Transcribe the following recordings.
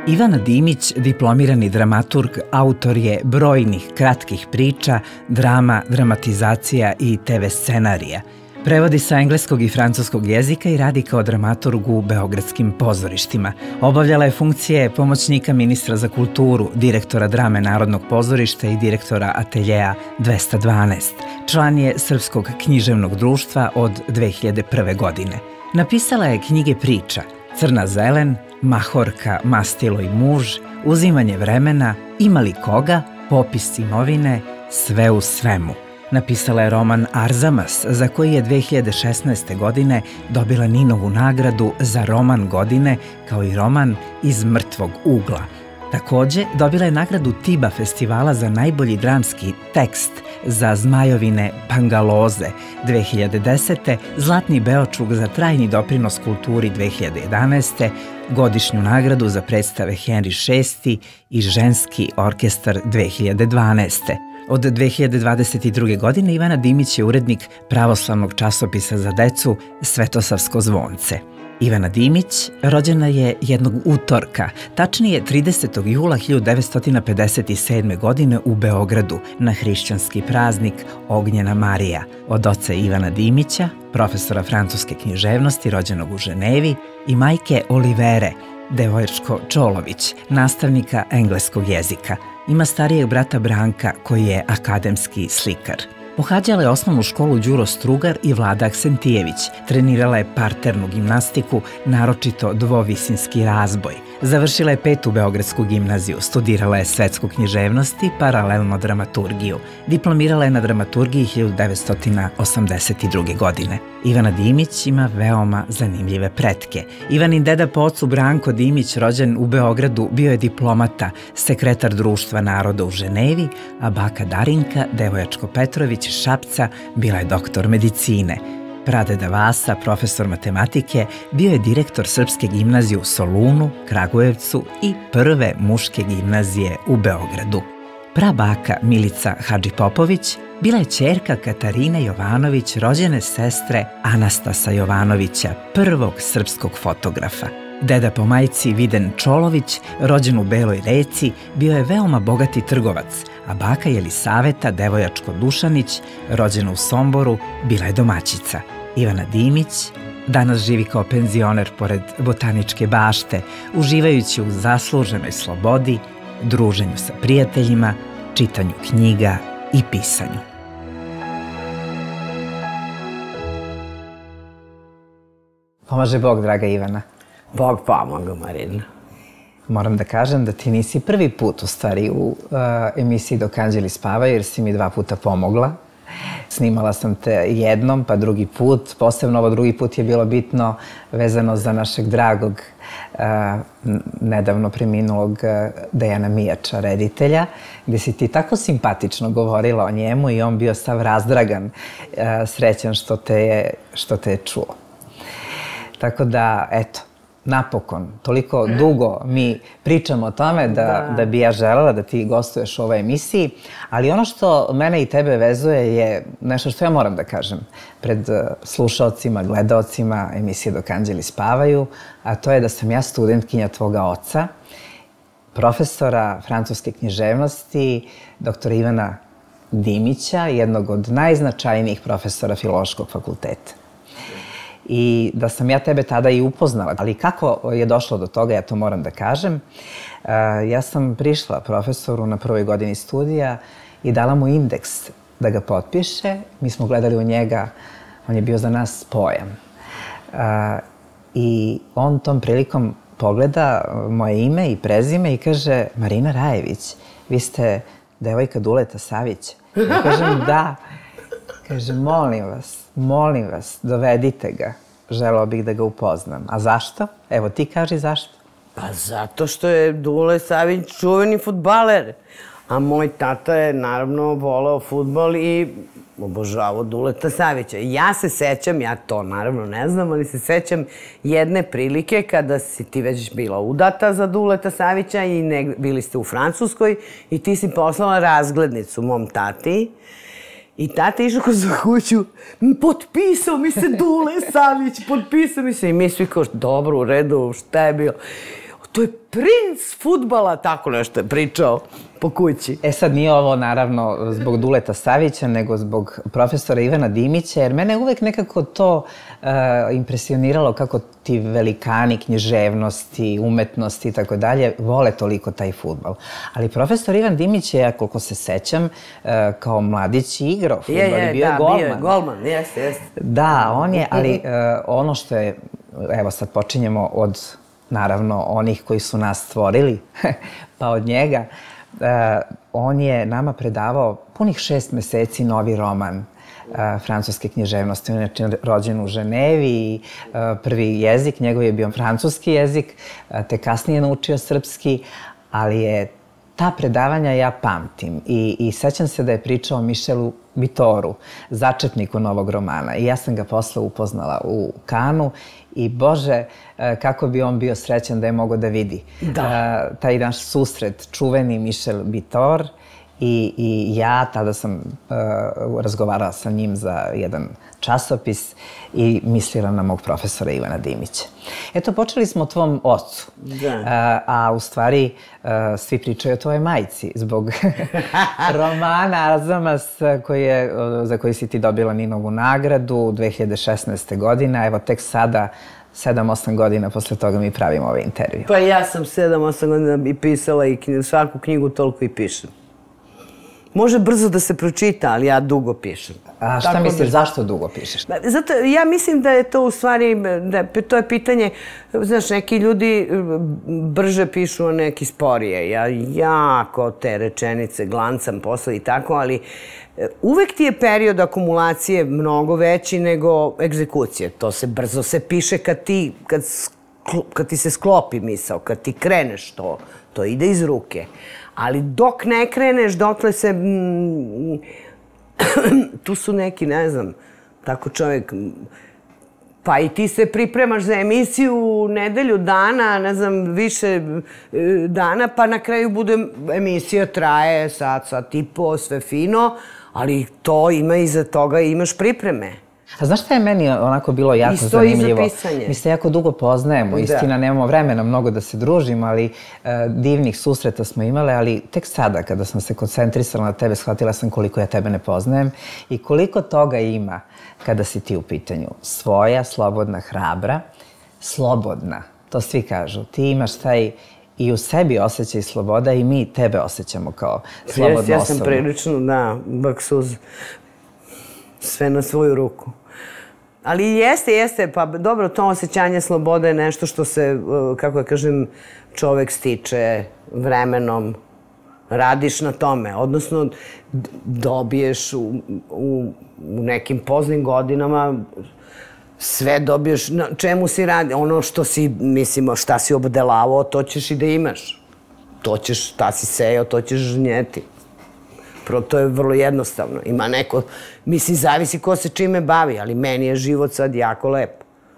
Ivana Dimić, diplomirani dramaturg, autor je brojnih kratkih priča, drama, dramatizacija i TV scenarija. Prevodi sa engleskog i francuskog jezika i radi kao dramaturg u beogradskim pozorištima. Obavljala je funkcije pomoćnika ministra za kulturu, direktora drame Narodnog pozorišta i direktora ateljeja 212. Član je Srpskog književnog društva od 2001. godine. Napisala je knjige priča Crna zelen, Mahorka, Mastilo i muž, Uzimanje vremena, Ima li koga, Popis imovine, Sve u svemu. Napisala je roman Arzamas, za koji je 2016. godine dobila Ninovu nagradu za roman godine, kao i roman Iz mrtvog ugla. Takođe, dobila je nagradu Tiba festivala za najbolji dramski tekst za Zmajovine Pangaloze 2010. Zlatni Beočuk za trajni doprinos kulturi 2011. Godišnju nagradu za predstave Henry VI i Ženski orkestar 2012. Od 2022. godine Ivana Dimić je urednik pravoslavnog časopisa za decu Svetosavsko zvonce. Ivana Dimić rođena je jednog utorka, tačnije 30. jula 1957. godine u Beogradu na hrišćanski praznik Ognjena Marija od oca Ivana Dimića, profesora francuske književnosti rođenog u Ženevi, i majke Olivere Devojačko Čolović, nastavnika engleskog jezika. Ima starijeg brata Branka koji je akademski slikar. Pohađala je osnovnu školu Đuro Strugar i Vlada Aksentijević. Trenirala je parternu gimnastiku, naročito dvovisinski razboj. Završila je 5. Beogradsku gimnaziju, studirala je svetsku književnost i paralelno dramaturgiju. Diplomirala je na dramaturgiji 1982. godine. Ivana Dimić ima veoma zanimljive pretke. Ivanin deda po ocu Branko Dimić, rođen u Beogradu, bio je diplomata, sekretar Društva naroda u Ženevi, a baka Darinka Devojačko Petrović iz Šapca bila je doktor medicine. Pradeda Vasa, profesor matematike, bio je direktor Srpske gimnazije u Solunu, Kragujevcu i prve muške gimnazije u Beogradu. Prabaka Milica Hadžipopović bila je ćerka Katarine Jovanović, rođene sestre Anastasa Jovanovića, prvog srpskog fotografa. Deda po majci Viden Čolović, rođen u Beloj Reci, bio je veoma bogati trgovac, a baka Jelisaveta Devojačko Dušanić, rođena u Somboru, bila je domaćica. Ivana Dimić danas živi kao penzioner pored Botaničke bašte, uživajući u zasluženoj slobodi, druženju sa prijateljima, čitanju knjiga i pisanju. Pomaže Bog, draga Ivana. Bog pomaga, Marina. Moram da kažem da ti nisi prvi put u stvari u emisiji Dok anđeli spavaju, jer si mi 2 puta pomogla. Snimala sam te jednom, pa drugi put. Posebno ovo drugi put je bilo bitno vezano za našeg dragog, nedavno preminulog Dejana Mijača, reditelja, gde si ti tako simpatično govorila o njemu i on bio sav razdragan, srećan što te je čuo. Tako da, eto, napokon, toliko dugo mi pričamo o tome da bi ja želela da ti gostuješ u ovoj emisiji, ali ono što mene i tebe vezuje je nešto što ja moram da kažem pred slušaocima, gledaocima emisije Dok anđeli spavaju, a to je da sam ja studentkinja tvoga oca, profesora francuske književnosti, doktora Ivana Dimića, jednog od najznačajnijih profesora Filološkog fakulteta. I da sam ja tebe tada i upoznala. Ali kako je došlo do toga, ja to moram da kažem. Ja sam prišla profesoru na prvoj godini studija i dala mu indeks da ga potpiše. Mi smo gledali u njega, on je bio za nas pojam. I on tom prilikom pogleda moje ime i prezime i kaže: Marina Rajević, vi ste devojka Duleta Savića. Ja kažem da. Kaže, molim vas, dovedite ga. Želeo bih da ga upoznam. A zašto? Evo, ti kaži zašto. Pa zato što je Dule Savić čuveni fudbaler. A moj tata je naravno voleo fudbal i obožavao Duleta Savića. Ja se sećam, ja to naravno ne znam, ali se sećam jedne prilike kada si ti već bila udata za Duleta Savića i bili ste u Francuskoj i ti si poslala razglednicu mom tati. I tata išao kroz kuću, potpisao mi se Dule Savić, potpisao mi se. I mi svi kao, dobro, u redu, šta je bilo? to je princ fudbala, tako nešto je pričao po kući. Sad nije ovo naravno zbog Duleta Savića, nego zbog profesora Ivana Dimića, jer mene uvek nekako to impresioniralo kako ti velikani književnosti, umetnosti i tako dalje vole toliko taj fudbal. Ali profesor Ivan Dimić je, koliko se sećam, kao mladić igrao fudbal i bio je golman. Bio je golman, jeste. Da, on je, ali ono što je, evo sad počinjemo od, naravno, onih koji su nas stvorili, pa od njega, on je nama predavao punih 6 meseci novi roman francuske književnosti. On je rođen u Ženevi i prvi jezik njegov je bio francuski jezik, te kasnije naučio srpski, ali je ta predavanja ja pamtim i sećam se da je pričao o Michelu Vitoru, začetniku novog romana. I ja sam ga posle upoznala u Kanu i Bože, kako bi on bio srećan da je mogao da vidi taj naš susret, čuveni Michel Vitor. I ja tada sam razgovarala sa njim za jedan časopis i mislila na mog profesora Ivana Dimića. Eto, počeli smo o tvom ocu, a u stvari svi pričaju o tvojoj majci zbog romana Arzamas za koji si ti dobila Ninovu nagradu 2016. godine. Evo, tek sada 7-8 godina posle toga mi pravimo ovaj intervju. Pa ja sam 7-8 godina i pisala i svaku knjigu toliko i pišem. Može brzo da se pročita, ali ja dugo pišem. A šta misliš, zašto dugo pišeš? Zato, ja mislim da je to u stvari, to je pitanje, znaš, neki ljudi brže pišu, a neki sporije. Ja jako te rečenice glancam posle i tako, ali uvek ti je period akumulacije mnogo veći nego egzekucije. To se brzo se piše kad ti se sklopi misao, kad ti kreneš to ide iz ruke. Ali dok ne kreneš, dokle se... Tu su neki, ne znam, tako čovjek... Pa i ti se pripremaš za emisiju nedelju dana, ne znam, više dana, pa na kraju bude emisija, traje sat i po, sve fino, ali to ima iza toga i imaš pripreme. A znaš šta je meni onako bilo jako zanimljivo? Isto i za pisanje. Mi se jako dugo poznajemo, istina, nemamo vremena mnogo da se družimo, ali divnih susreta smo imale, ali tek sada kada sam se koncentrisala na tebe, shvatila sam koliko ja tebe ne poznajem i koliko toga ima kada si ti u pitanju. Svoja, slobodna, hrabra, slobodna, to svi kažu. Ti imaš taj i u sebi osjećaj sloboda i mi tebe osjećamo kao slobodnu osobu. Ja sam prilično, da, baksuz. Sve na svoju ruku. Ali jeste, pa dobro, to osjećanje slobode je nešto što se, kako ja kažem, čovek stiče vremenom, radiš na tome, odnosno dobiješ u nekim poznim godinama, sve dobiješ, na čemu si radi, ono što si, mislimo, šta si obdelavao, to ćeš i da imaš. To ćeš, šta si sejao, to ćeš žnjeti. To je vrlo jednostavno. Ima neko, mislim, zavisi ko se čime bavi, ali meni je život sad jako lep.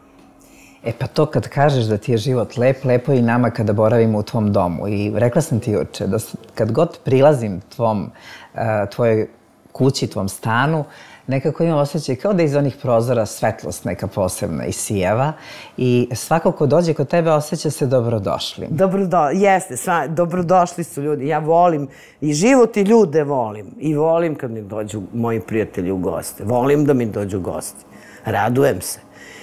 E pa to kad kažeš da ti je život lep, lepo je i nama kada boravimo u tvom domu. I rekla sam ti juče da kad god prilazim tvojoj kući, tvom stanu, nekako imam osjećaj kao da iz onih prozora svetlost neka posebna isijava i svako ko dođe kod tebe osjeća se dobrodošlim. Jeste, dobrodošli su ljudi. Ja volim i život i ljude volim. I volim kad mi dođu moji prijatelji u goste. Volim da mi dođu gosti. Radujem se.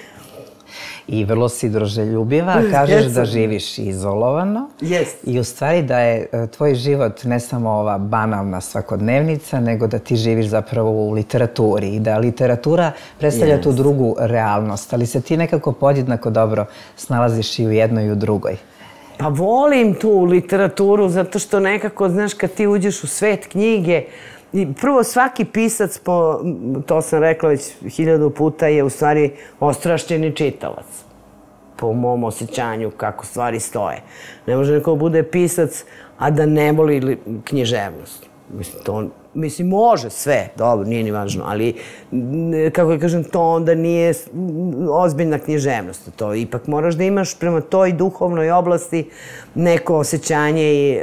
I vrlo si druželjubiva, kažeš da živiš izolovano. I u stvari da je tvoj život ne samo ova banalna svakodnevnica, nego da ti živiš zapravo u literaturi i da literatura predstavlja tu drugu realnost, ali se ti nekako podjednako dobro snalaziš i u jednoj i u drugoj. Pa volim tu literaturu zato što nekako, znaš, kad ti uđeš u svet knjige, prvo, svaki pisac, to sam rekla već 1000 puta, je u stvari ostrašćeni čitalac. Po mom osjećanju kako stvari stoje. Ne može neko bude pisac, a da ne voli književnost. Mislim, može sve, dobro, nije ni važno, ali, kako ja kažem, to onda nije ozbiljna književnost. To ipak moraš da imaš prema toj duhovnoj oblasti neko osjećanje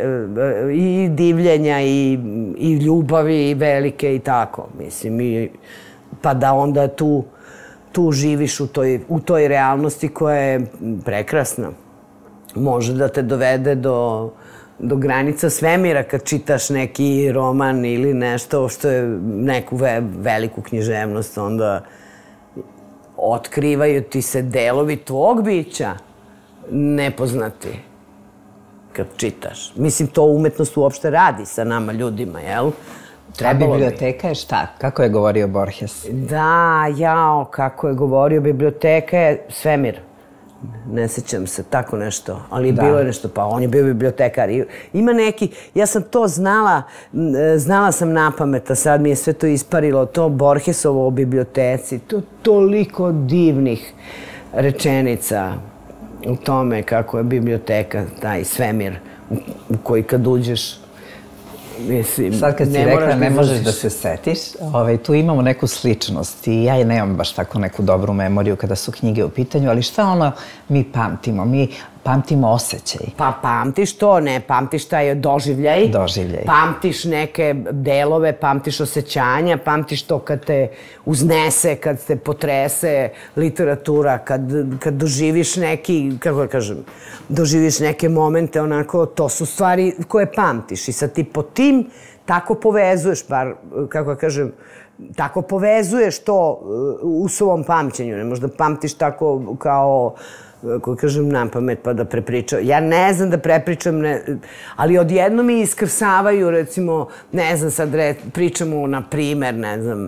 i divljenja i ljubavi i velike i tako. Mislim, pa da onda tu živiš u toj realnosti koja je prekrasna. može da te dovede do granica svemira kad čitaš neki roman ili nešto što je neku veliku književnost, onda otkrivaju ti se delovi tvog bića nepoznati kad čitaš. Mislim, to umetnost uopšte radi sa nama ljudima, jel? A biblioteka je šta? Kako je govorio Borges? Da, jao, kako je govorio. Biblioteka je svemir. Ne sećam se, tako nešto. Ali bilo je nešto, pa on je bio bibliotekar. Ima neki, ja sam to znala sam napamet, a sad mi je sve to isparilo. To Borgesovo o biblioteci, to toliko divnih rečenica u tome kako je biblioteka, taj svemir u koji kad uđeš, mislim, sad kad si rekla ne možeš da se setiš, tu imamo neku sličnost i ja nemam baš tako neku dobru memoriju kada su knjige u pitanju, ali šta ono mi pamtimo? Mi pamtimo osjećaj. Pa pamtiš to, ne pamtiš taj doživljaj. Doživljaj. Pamtiš neke delove, pamtiš osjećanja, pamtiš to kad te uznese, kad te potrese literatura, kad doživiš neki, kako da kažem, doživiš neke momente, onako, to su stvari koje pamtiš i sad ti po tim tako povezuješ, bar, kako da kažem, tako povezuješ to u svom pamćenju, ne možda pamtiš tako kao, kako kažem, napamet pa da prepričam. Ja ne znam da prepričam, ali odjedno mi iskrsavaju, recimo, ne znam, sad pričamo, na primer, ne znam,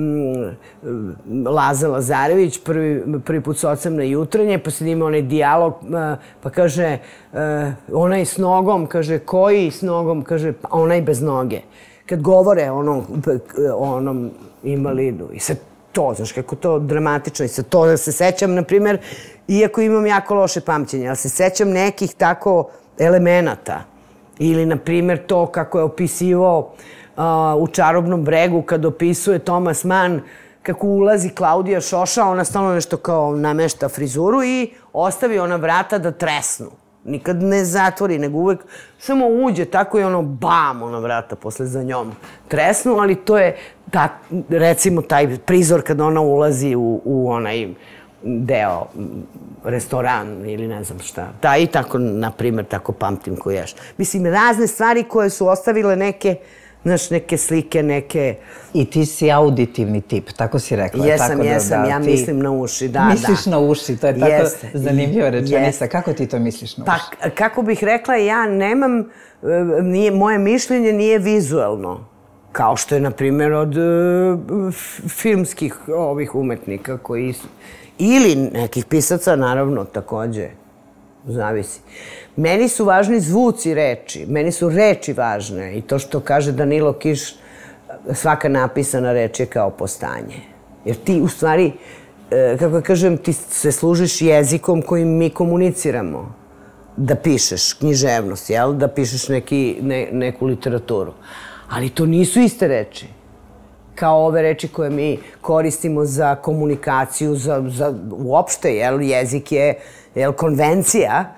Laza Lazarević, prvi put s ocem na Jutranje, pa sad ima onaj dijalog, pa kaže, onaj s nogom, kaže, koji s nogom, kaže, onaj bez noge. Kad govore o onom invalidu i sad to, znaš, kako to dramatično i sad to da se sećam, na primer, iako imam jako loše pamćenje, ali se sećam nekih tako elemenata. Ili, na primer, to kako je opisivao u Čarobnom bregu, kad opisuje Thomas Mann, kako ulazi Klaudija Šoša, ona stalno nešto kao namešta frizuru i ostavi ona vrata da tresnu. Nikad ne zatvori, nego uvek samo uđe, tako i ono bam, ona vrata posle za njom tresnu, ali to je, recimo, taj prizor kad ona ulazi u onaj deo, restoran ili ne znam šta. Da, i tako, na primjer, tako pamtim ko ješ. Mislim, razne stvari koje su ostavile neke, znaš, neke slike, neke... I ti si auditivni tip, tako si rekla. Jesam, ja mislim na uši, da. Misliš na uši, to je tako zanimljiva rečenica. Kako ti to misliš na uši? Pa, kako bih rekla, ja nemam, moje mišljenje nije vizuelno. Kao što je, na primjer, od filmskih ovih umetnika koji su... Ili nekih pisaca, naravno, takođe. Zavisi. Meni su važni zvuci reči. Meni su reči važne. I to što kaže Danilo Kiš, svaka napisana reč je kao postanje. Jer ti, u stvari, kako kažem, ti se služiš jezikom kojim mi komuniciramo. Da pišeš književnost, jel? Da pišeš neku literaturu. Ali to nisu iste reči. Kao ove reči koje mi koristimo za komunikaciju, za uopšte, jel? Jezik je konvencija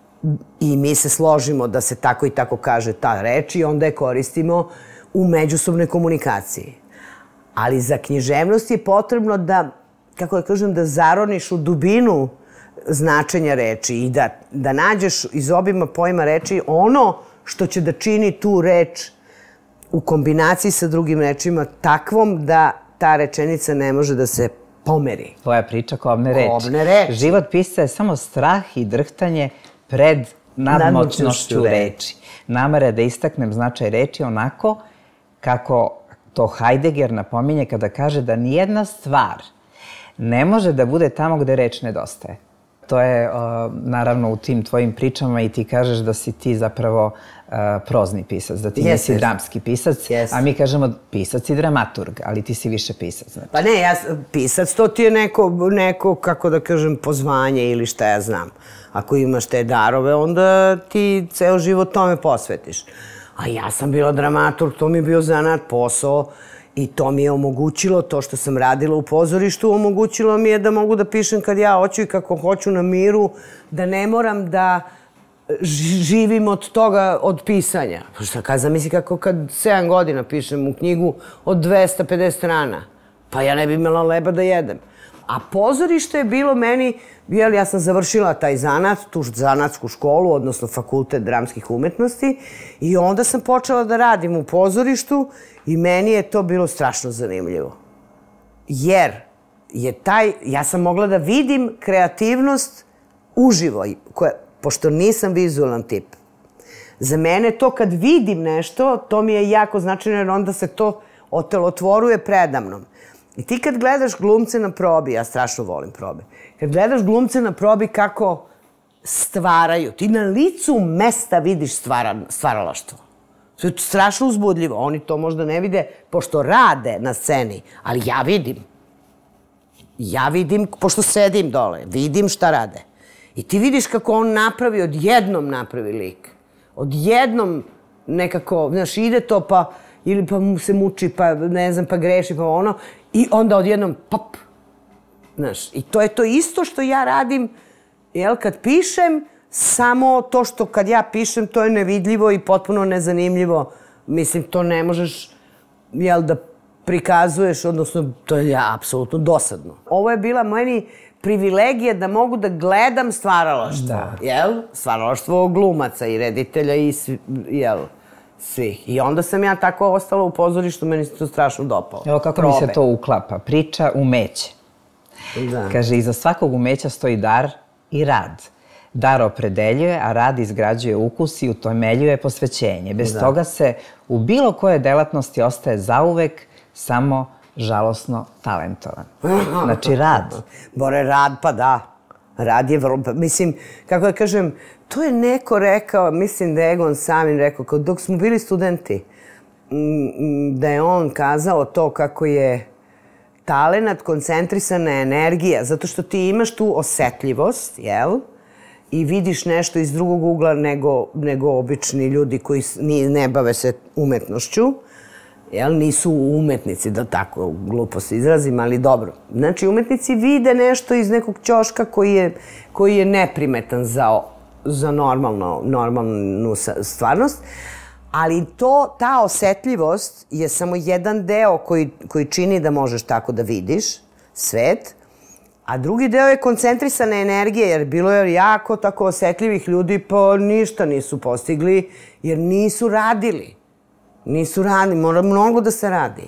i mi se složimo da se tako i tako kaže ta reč i onda je koristimo u međusobnoj komunikaciji. Ali za književnost je potrebno da, kako da kažem, da zaroniš u dubinu značenja reči i da nađeš iz obima pojma reči ono što će da čini tu reč u kombinaciji sa drugim rečima takvom da ta rečenica ne može da se pomeri. Tvoja priča kobne reči. Kobne reči. Život pisca je samo strah i drhtanje pred nadmoćnošću reči. Namera da istaknem značaj reči onako kako to Heidegger napominje kada kaže da nijedna stvar ne može da bude tamo gde reč nedostaje. To je, naravno, u tim tvojim pričama i ti kažeš da si ti zapravo prozni pisac, da ti nisi dramski pisac, a mi kažemo pisac i dramaturg, ali ti si više pisac. Pa ne, pisac to ti je neko, kako da kažem, pozvanje ili šta ja znam. Ako imaš te darove, onda ti ceo život tome posvetiš. A ja sam bila dramaturg, to mi je bio zanat, posao i to mi je omogućilo, to što sam radila u pozorištu, omogućilo mi je da mogu da pišem kad ja hoću i kako hoću na miru, da ne moram da živim od toga, od pisanja. Zamisli kako kad 7 godina pišem u knjigu od 250 strana, pa ja ne bi imala leba da jedem. A pozorište je bilo meni, ja sam završila taj zanat, tu zanatsku školu, odnosno fakultet dramskih umetnosti i onda sam počela da radim u pozorištu i meni je to bilo strašno zanimljivo. Jer ja sam mogla da vidim kreativnost uživo, pošto nisam vizualan tip. Za mene to kad vidim nešto, to mi je jako značajno jer onda se to otelotvoruje predamnom. I ti kad gledaš glumce na probi, ja strašno volim probe, kad gledaš glumce na probi kako stvaraju, ti na licu mesta vidiš stvaralaštvo. To je strašno uzbudljivo. Oni to možda ne vide, pošto rade na sceni, ali ja vidim. Ja vidim, pošto sedim dole, vidim šta rade. I ti vidiš kako on odjednom napravi lik. Odjednom nekako, znaš, ide to pa, ili pa mu se muči, pa ne znam, pa greši, pa ono, i onda odjednom, pop, znaš. I to je to isto što ja radim, jel, kad pišem, samo to što kad ja pišem, to je nevidljivo i potpuno nezanimljivo. Mislim, to ne možeš, jel, da prikazuješ, odnosno, to je apsolutno dosadno. Ovo je bila meni privilegija da mogu da gledam stvaralaštvo, jel? Stvaralaštvo glumaca i reditelja i, jel, svih. I onda sam ja tako ostala u pozorištu, meni se to strašno dopalo. Evo kako mi se to uklapa. Priča umeće. Kaže, iza svakog umeća stoji dar i rad. Dar opredeljuje, a rad izgrađuje ukus i utemeljuje posvećenje. Bez toga se u bilo koje delatnosti ostaje zauvek samo žalosno talentovan. Znači, rad. Bore, rad, pa da. Rad je vrlo, mislim, kako da kažem, to je neko rekao, mislim da je Egon Samin rekao, dok smo bili studenti, da je on kazao to kako je talenat, koncentrisana energija, zato što ti imaš tu osetljivost, jel? I vidiš nešto iz drugog ugla nego obični ljudi koji ne bave se umetnošću. Nisu umetnici, da tako glupo se izrazim, ali dobro. Znači, umetnici vide nešto iz nekog ćoška koji je neprimetan za normalnu stvarnost, ali ta osetljivost je samo jedan deo koji čini da možeš tako da vidiš svet, a drugi deo je koncentrisana energija, jer bilo je jako tako osetljivih ljudi pa ništa nisu postigli, jer nisu radili. Nisu radili, mora mnogo da se radi.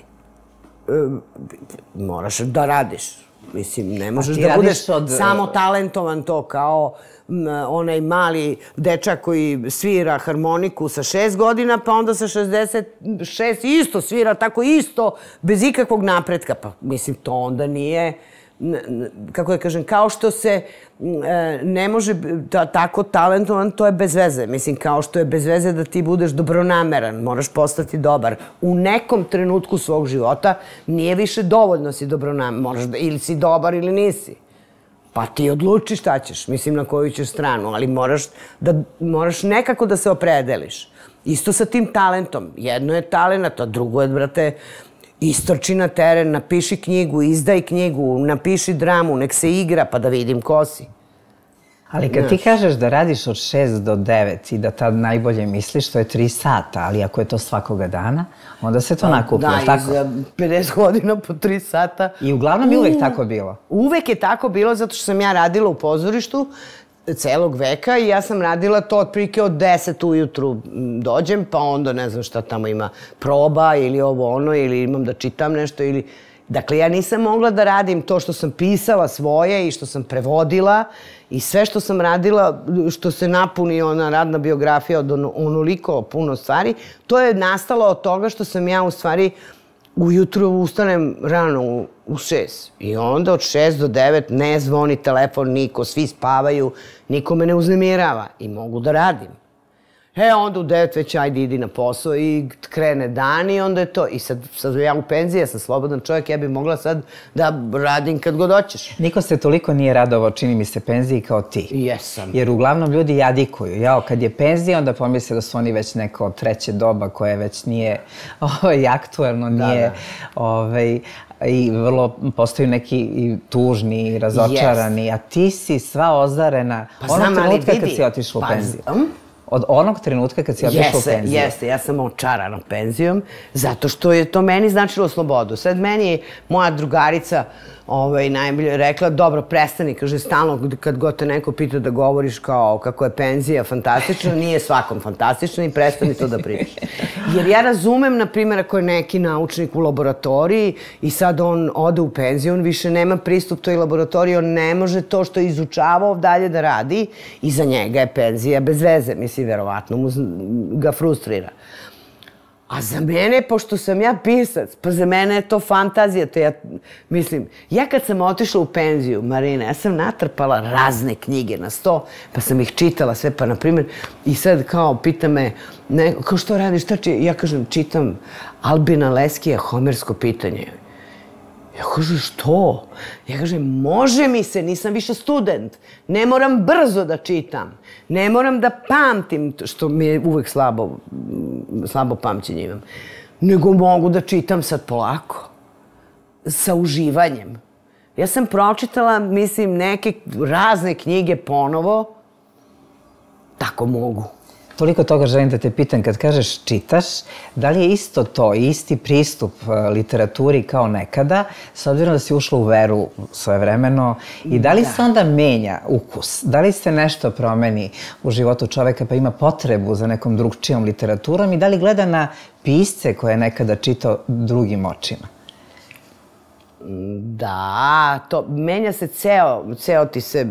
Moraš da radiš. Mislim, ne možeš da budeš samo talentovan to kao onaj mali dečak koji svira harmoniku sa 6 godina, pa onda sa 66 isto svira tako isto, bez ikakvog napretka. Pa mislim, to onda nije, kako da kažem, kao što se ne može tako talentovan, to je bez veze. Mislim, kao što je bez veze da ti budeš dobronameran, moraš postati dobar. U nekom trenutku svog života nije više dovoljno si dobronameran. Ili si dobar ili nisi. Pa ti odluči šta ćeš, mislim, na koju ćeš stranu, ali moraš nekako da se opredeliš. Isto sa tim talentom. Jedno je talent, a drugo je, brate, istrči na teren, napiši knjigu, izdaj knjigu, napiši dramu, nek se igra, pa da vidim ko si. Ali kad ti kažeš da radiš od 6 do 9 i da tad najbolje misliš, to je 3 sata, ali ako je to svakoga dana, onda se to nakuplja, tako? Da, i za 50 godina po 3 sata. I uglavnom je uvek tako bilo? Uvek je tako bilo, zato što sam ja radila u pozorištu celog veka i ja sam radila to otprilike od 10 ujutru dođem, pa onda ne znam šta tamo ima proba ili ovo ono, ili imam da čitam nešto ili... Dakle, ja nisam mogla da radim to što sam pisala svoje i što sam prevodila i sve što sam radila, što se napuni ona radna biografija od onoliko puno stvari, to je nastalo od toga što sam ja u stvari ujutru ustanem rano u 6 i onda od 6 do 9 ne zvoni telefon niko, svi spavaju, niko me ne uznemirava i mogu da radim. Onda u 9 već ajde idi na posao i krene dan i onda je to. I sad ja u penziji, ja sam slobodan čovjek, ja bih mogla sad da radim kad god hoćeš. Niko se toliko nije radovao, čini mi se, penziji kao ti. Jesam. Jer uglavnom ljudi jadikuju. Jao, kad je penzija, onda pomisle da su oni već neko treće doba koje već nije aktuelno, nije... I vrlo postaju neki tužni, razočarani, a ti si sva ozarena. Onog trenutka kad si otišla u penziju. od onog trenutka kad si otišla u penziju? Jeste, ja sam očarana penzijom, zato što je to meni značilo slobodu. Sad meni je moja drugarica najbolje rekla, dobro, prestani, kaže, stalno kad god te neko pita da govoriš kao kako je penzija fantastična, nije svakom fantastična i prestani to da pričaš. Jer ja razumem, na primjer, ako je neki naučnik u laboratoriji i sad on ode u penziju, on više nema pristup toj laboratoriji, on ne može to što je izučavao dalje da radi i za njega je penzija bez veze, mislim, verovatno ga frustrira. A za mene, pošto sam ja pisac, pa za mene je to fantazija, to ja, mislim, ja kad sam otišla u penziju, Marina, ja sam natrpala razne knjige na sto, pa sam ih čitala sve, pa na primjer, i sad kao pita me, kao što radiš, ja kažem, čitam Albina Leskija, Homersko pitanje. Ja kažem, što? Ja kažem, može mi se, nisam više student, ne moram brzo da čitam, ne moram da pamtim, što mi je uvek slabo pamćenje imam, nego mogu da čitam sad polako, sa uživanjem. Ja sam pročitala, mislim, neke razne knjige ponovo, tako mogu. Toliko toga želim da te pitam, kad kažeš čitaš, da li je isto to, isti pristup literaturi kao nekada, s obzirom da si ušla u veru svojevremeno, i da li se onda menja ukus? Da li se nešto promeni u životu čoveka pa ima potrebu za nekom drugčijom literaturom i da li gleda na pisce koje je nekada čitao drugim očima? Da, to menja se ceo ti se,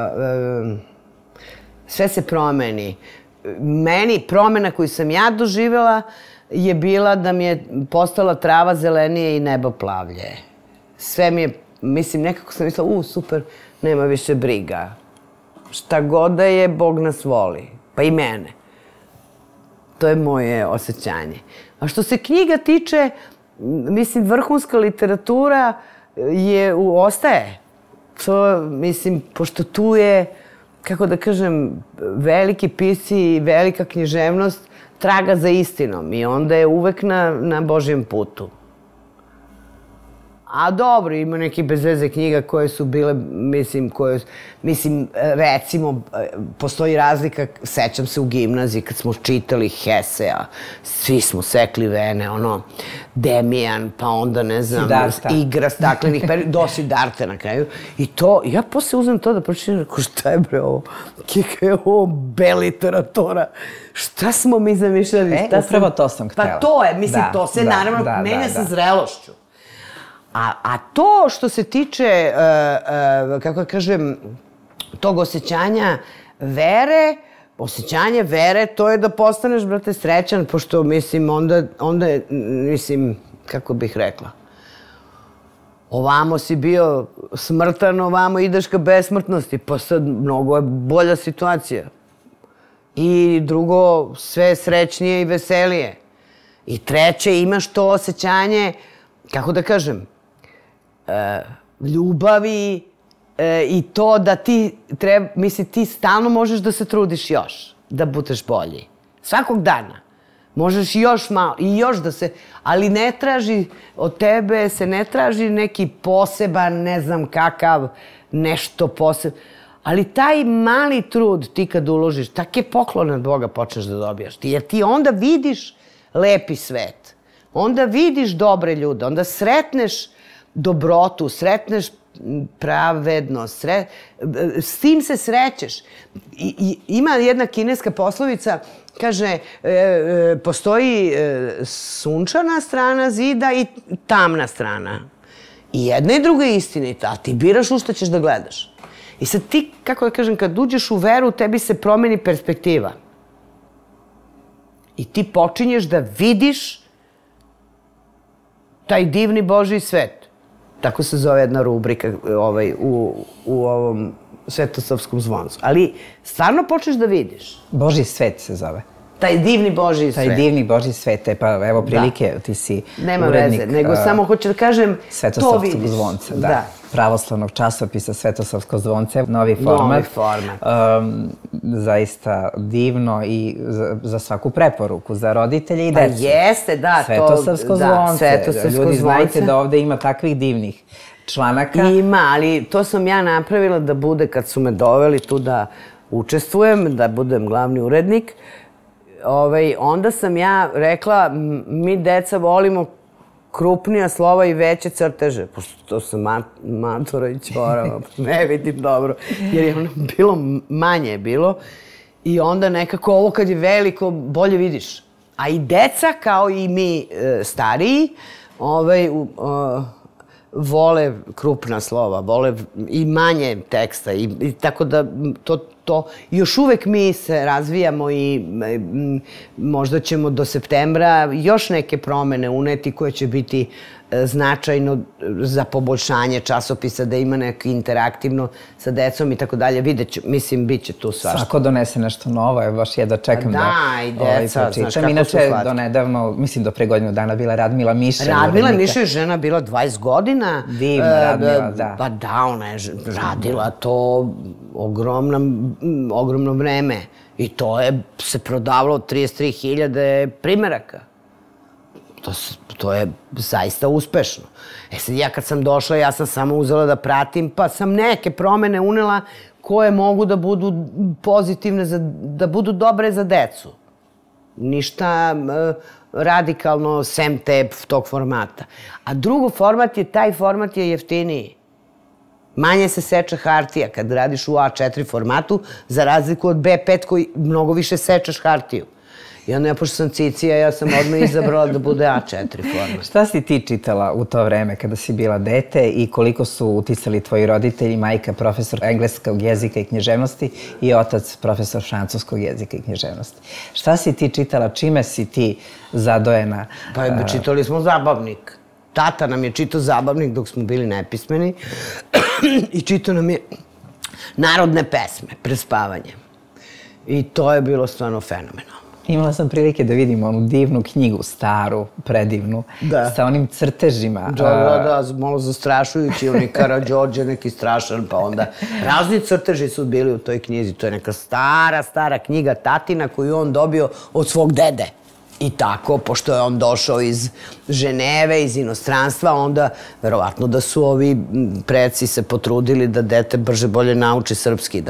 sve se promeni. Meni promjena koju sam ja doživjela je bila da mi je postala trava zelenije i nebo plavlje. Sve mi je, mislim, nekako sam mislila, super, nema više briga. Šta god da je, Bog nas voli. Pa i mene. To je moje osjećanje. A što se knjiga tiče, mislim, vrhunska literatura ostaje. To, mislim, pošto tu je, kako da kažem, veliki pisci i velika književnost traga za istinom i onda je uvek na Božjem putu. A dobro, ima neke bezveze knjiga koje su bile, mislim, recimo, postoji razlika, sećam se u gimnaziji kad smo čitali Hesea, svi smo sekli vene, Demijan, pa onda, ne znam, Igra staklenih perioda, do Sidarte na kraju. I to, ja posle uzem to da pročitam, rekao, šta je bre ovo? Kika je ovo beliteratura? Šta smo mi zamišljali? Upravo to sam htjela. Pa to je, mislim, to se naravno menja sa zrelošću. A to što se tiče, kako kažem, tog osjećanja vere, to je da postaneš, brate, srećan, pošto, mislim, onda je, mislim, kako bih rekla, ovamo si bio smrtan, ovamo ideš ka besmrtnosti, pa sad mnogo je bolja situacija. I drugo, sve srećnije i veselije. I treće, imaš to osjećanje, kako da kažem, ljubavi i to da ti treba, mislim, ti stalno možeš da se trudiš još, da budeš bolji. Svakog dana. Možeš još malo i još da se, ali ne traži, od tebe se ne traži neki poseban, ne znam kakav, nešto posebno. Ali taj mali trud ti kad uložiš, take poklone od Boga počneš da dobijaš. Jer ti onda vidiš lepi svet. Onda vidiš dobre ljude, onda sretneš dobrotu, sretneš pravednost, s tim se srećeš. Ima jedna kineska poslovica, kaže, postoji sunčana strana zida i tamna strana. I jedna i druga je istinita, a ti biraš u što ćeš da gledaš. I sad ti, kako da kažem, kad uđeš u veru, tebi se promeni perspektiva. I ti počinješ da vidiš taj divni Božji svet. Tako se zove jedna rubrika u ovom Svetosavskom zvoncu. Ali stvarno počneš da vidiš. Božji svet se zove. Taj divni Božji svet. Taj divni Božji svet. Pa evo prilike, ti si nema urednik... Nema veze, nego samo hoću da kažem, to vidiš. Svetosavskog zvonca, da. Pravoslavnog časopisa Svetosavsko zvonce, novi format. Zaista divno i za svaku preporuku, za roditelje i decu. Pa jeste, da. Svetosavsko zvonce. Ljudi, znajte da ovde ima takvih divnih članaka. Ima, ali to sam ja napravila da bude kad su me doveli tu da učestvujem, da budem glavni urednik, onda sam ja rekla, mi deca volimo krupnija slova i veće crteže, pošto to sam matora i ćorava, ne vidim dobro, jer je ono bilo manje bilo i onda nekako ovo kad je veliko bolje vidiš. A i deca, kao i mi stariji, vole krupna slova, vole i manje teksta i tako da to još uvek mi se razvijamo i možda ćemo do septembra još neke promene uneti koje će biti značajno za poboljšanje časopisa, da ima neko interaktivno sa decom i tako dalje. Vidjet ću, mislim, bit će tu svašta. Svako donese nešto novo, je baš jedva čekam da pročitam. Inače, do nedavno, mislim do pre godinu dana, bila Radmila Miša. Radmila Miša je žena bila 20 godina. Divna Radmila, da. Pa da, ona je radila to ogromno vreme. I to je se prodavalo 33.000 primeraka. To je zaista uspešno. Sad ja kad sam došla, ja sam samo uzela da pratim, pa sam neke promene unela koje mogu da budu pozitivne, da budu dobre za decu. Ništa radikalno sem tog formata. A drugo format je, taj format je jeftiniji. Manje se seče hartija kad radiš u A4 formatu, za razliku od B5 koji mnogo više sečeš hartiju. I onda ja, pošto sam cicija, ja sam odmah izabrala da bude A4 format. Šta si ti čitala u to vreme kada si bila dete i koliko su uticali tvoji roditelji, majka profesor engleskog jezika i književnosti i otac profesor francuskog jezika i književnosti? Šta si ti čitala, čime si ti zadojena? Pa čitali smo zabavnik. Tata nam je čitao zabavnik dok smo bili nepismeni i čitao nam je narodne pesme pred spavanjem. I to je bilo stvarno fenomenalno. Imala sam prilike da vidim onu divnu knjigu, staru, predivnu, sa onim crtežima. Da, malo zastrašujući, oni Karađorđe, neki strašan, pa onda razni crteži su bili u toj knjizi. To je neka stara knjiga tatina koju on dobio od svog dede. I tako, pošto je on došao iz Ženeve, iz inostranstva, onda verovatno da su ovi preci se potrudili da dete brže bolje nauči srpski,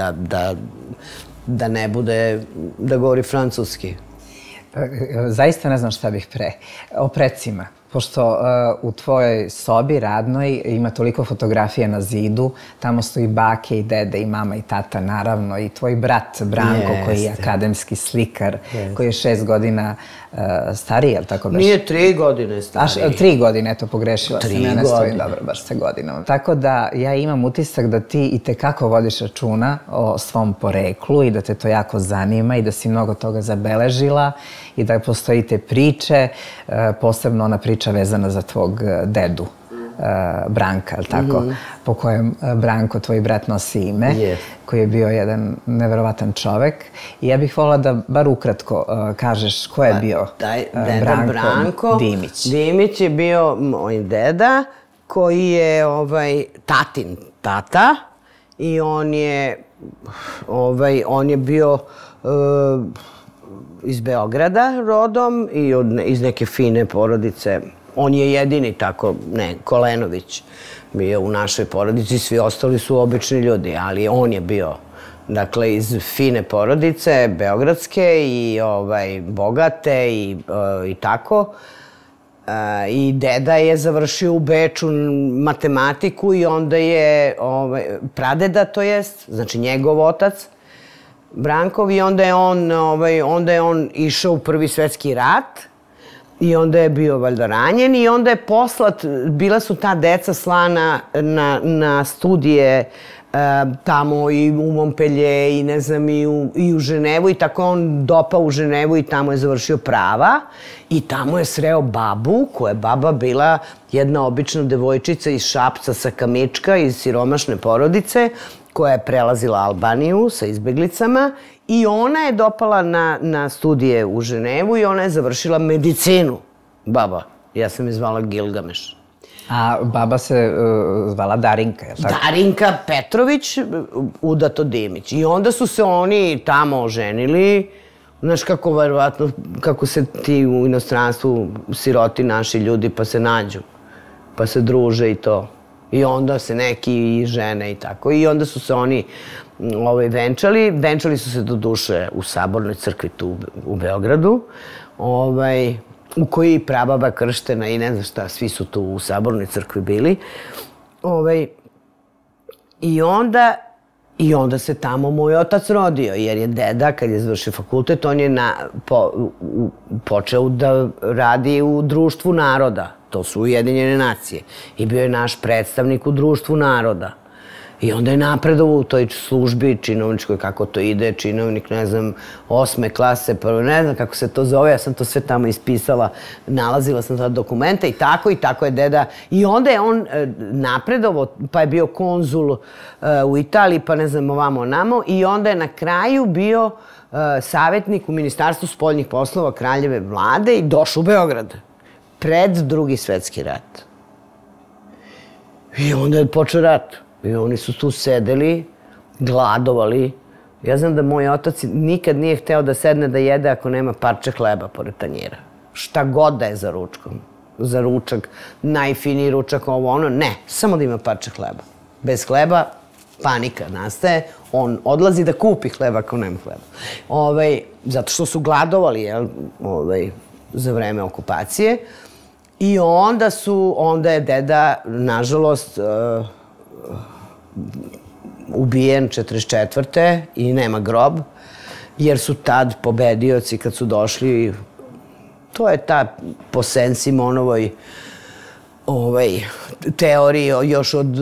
da ne bude, da govori francuski. Zaista ne znam šta bih pre. O precima. Pošto u tvojoj sobi radnoj ima toliko fotografija na zidu, tamo stoji bake i dede i mama i tata naravno i tvoj brat Branko koji je akademski slikar, koji je 6 godina stariji, je li tako baš? Nije 3 godine stariji. 3 godine, eto, pogrešila sam, ja ne stojim dobro baš sa godinama. Tako da ja imam utisak da ti i tekako vodiš računa o svom poreklu i da te to jako zanima i da si mnogo toga zabeležila i da postoji te priče, posebno ona priča vezana za tvog dedu, Branka, ali tako, po kojem Branko, tvoj brat, nosi ime, koji je bio jedan neverovatan čovek. I ja bih volila da bar ukratko kažeš ko je bio Branko Dimić. Dimić je bio moj deda, koji je tatin tata i on je bio iz Beograda rodom i iz neke fine porodice. On je jedini tako, Kolenović bio u našoj porodici, svi ostali su obični ljudi, ali on je bio, dakle, iz fine porodice, beogradske i bogate i tako. I deda je završio u Beču matematiku i onda je pradeda, to jest, znači njegov otac, Brankov, i onda je on išao u Prvi svetski rat i onda je bio valjda ranjen i onda je poslat, bila su ta deca slana na studije tamo i u Montpellier i ne znam i u Ženevu i tako on dopao u Ženevu i tamo je završio prava i tamo je sreo babu, koja je baba bila jedna obična devojčica iz Šapca sa Kamička, iz siromašne porodice, koja je prelazila Albaniju sa izbeglicama i ona je dopala na studije u Ženevu i ona je završila medicinu. Baba, ja sam je zvala Gilgameš. A baba se zvala Darinka, je li tako? Darinka Petrović, udato Dimić. I onda su se oni tamo oženili. Znaš kako, verovatno, kako se ti u inostranstvu siroti naši ljudi pa se nađu, pa se druže i to. I onda se neki i žene i tako. I onda su se oni venčali. Venčali su se do duše u Sabornoj crkvi tu u Beogradu, u kojoj je prababa krštena i ne znam šta, svi su tu u Sabornoj crkvi bili. I onda se tamo moj otac rodio, jer je deda, kad je završio fakultet, on je počeo da radi u Društvu naroda. To su Ujedinjene nacije. I bio je naš predstavnik u Društvu naroda. I onda je napredovao u toj službi činovničkoj, kako to ide, činovnik, ne znam, 8. klase, ne znam kako se to zove, ja sam to sve tamo ispisala, nalazila sam ta dokumenta i tako je deda. I onda je on napredovao, pa je bio konzul u Italiji, pa ne znam, ovamo onamo, i onda je na kraju bio savjetnik u Ministarstvu spoljnih poslova Kraljeve vlade i došao u Beograd pred Drugi svetski rat. I onda je počeo rat. I oni su tu sedeli, gladovali. Ja znam da moj otac nikad nije hteo da sedne da jede ako nema parče hleba pored tanjira. Šta god da je za ručkom. Za ručak, najfiniji ručak, ovo ono. Ne, samo da ima parče hleba. Bez hleba panika nastaje. On odlazi da kupi hleba ako nema hleba. Zato što su gladovali za vreme okupacije. I onda je deda, nažalost, ubijen 1944. I nema grob, jer su tad pobedioci kad su došli, to je ta po Saint-Simonovoj teoriji još od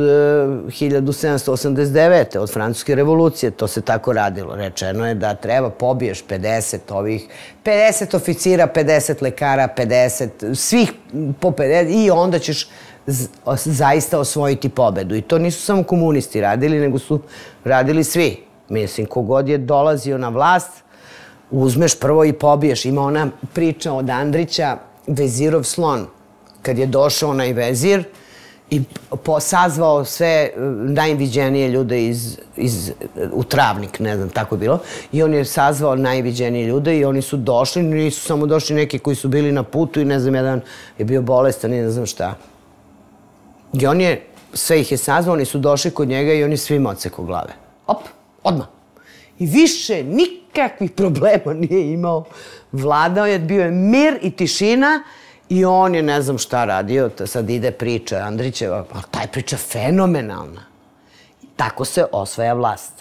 1789. od Francuske revolucije, to se tako radilo. Rečeno je da treba pobiješ 50 oficira, 50 lekara, 50, svih po 50 i onda ćeš zaista osvojiti pobedu. I to nisu samo komunisti radili, nego su radili svi. Mislim, kogod je dolazio na vlast, uzmeš prvo i pobiješ. Ima ona priča od Andrića, Vezirov slon. Kad je došao onaj vezir i sazvao sve najviđenije ljude u Travnik, ne znam, tako je bilo. I on je sazvao najviđenije ljude i oni su došli, nisu samo došli neki koji su bili na putu i ne znam, jedan je bio bolestan i ne znam šta. I on je, sve ih je sazvao, oni su došli kod njega i on je svima odsekao glave. Op, odmah. I više nikakvih problema nije imao. Vladao je, bio je mir i tišina i on je ne znam šta radio. Sad ide priča Andrićeva, ali ta je priča fenomenalna. Tako se osvaja vlast.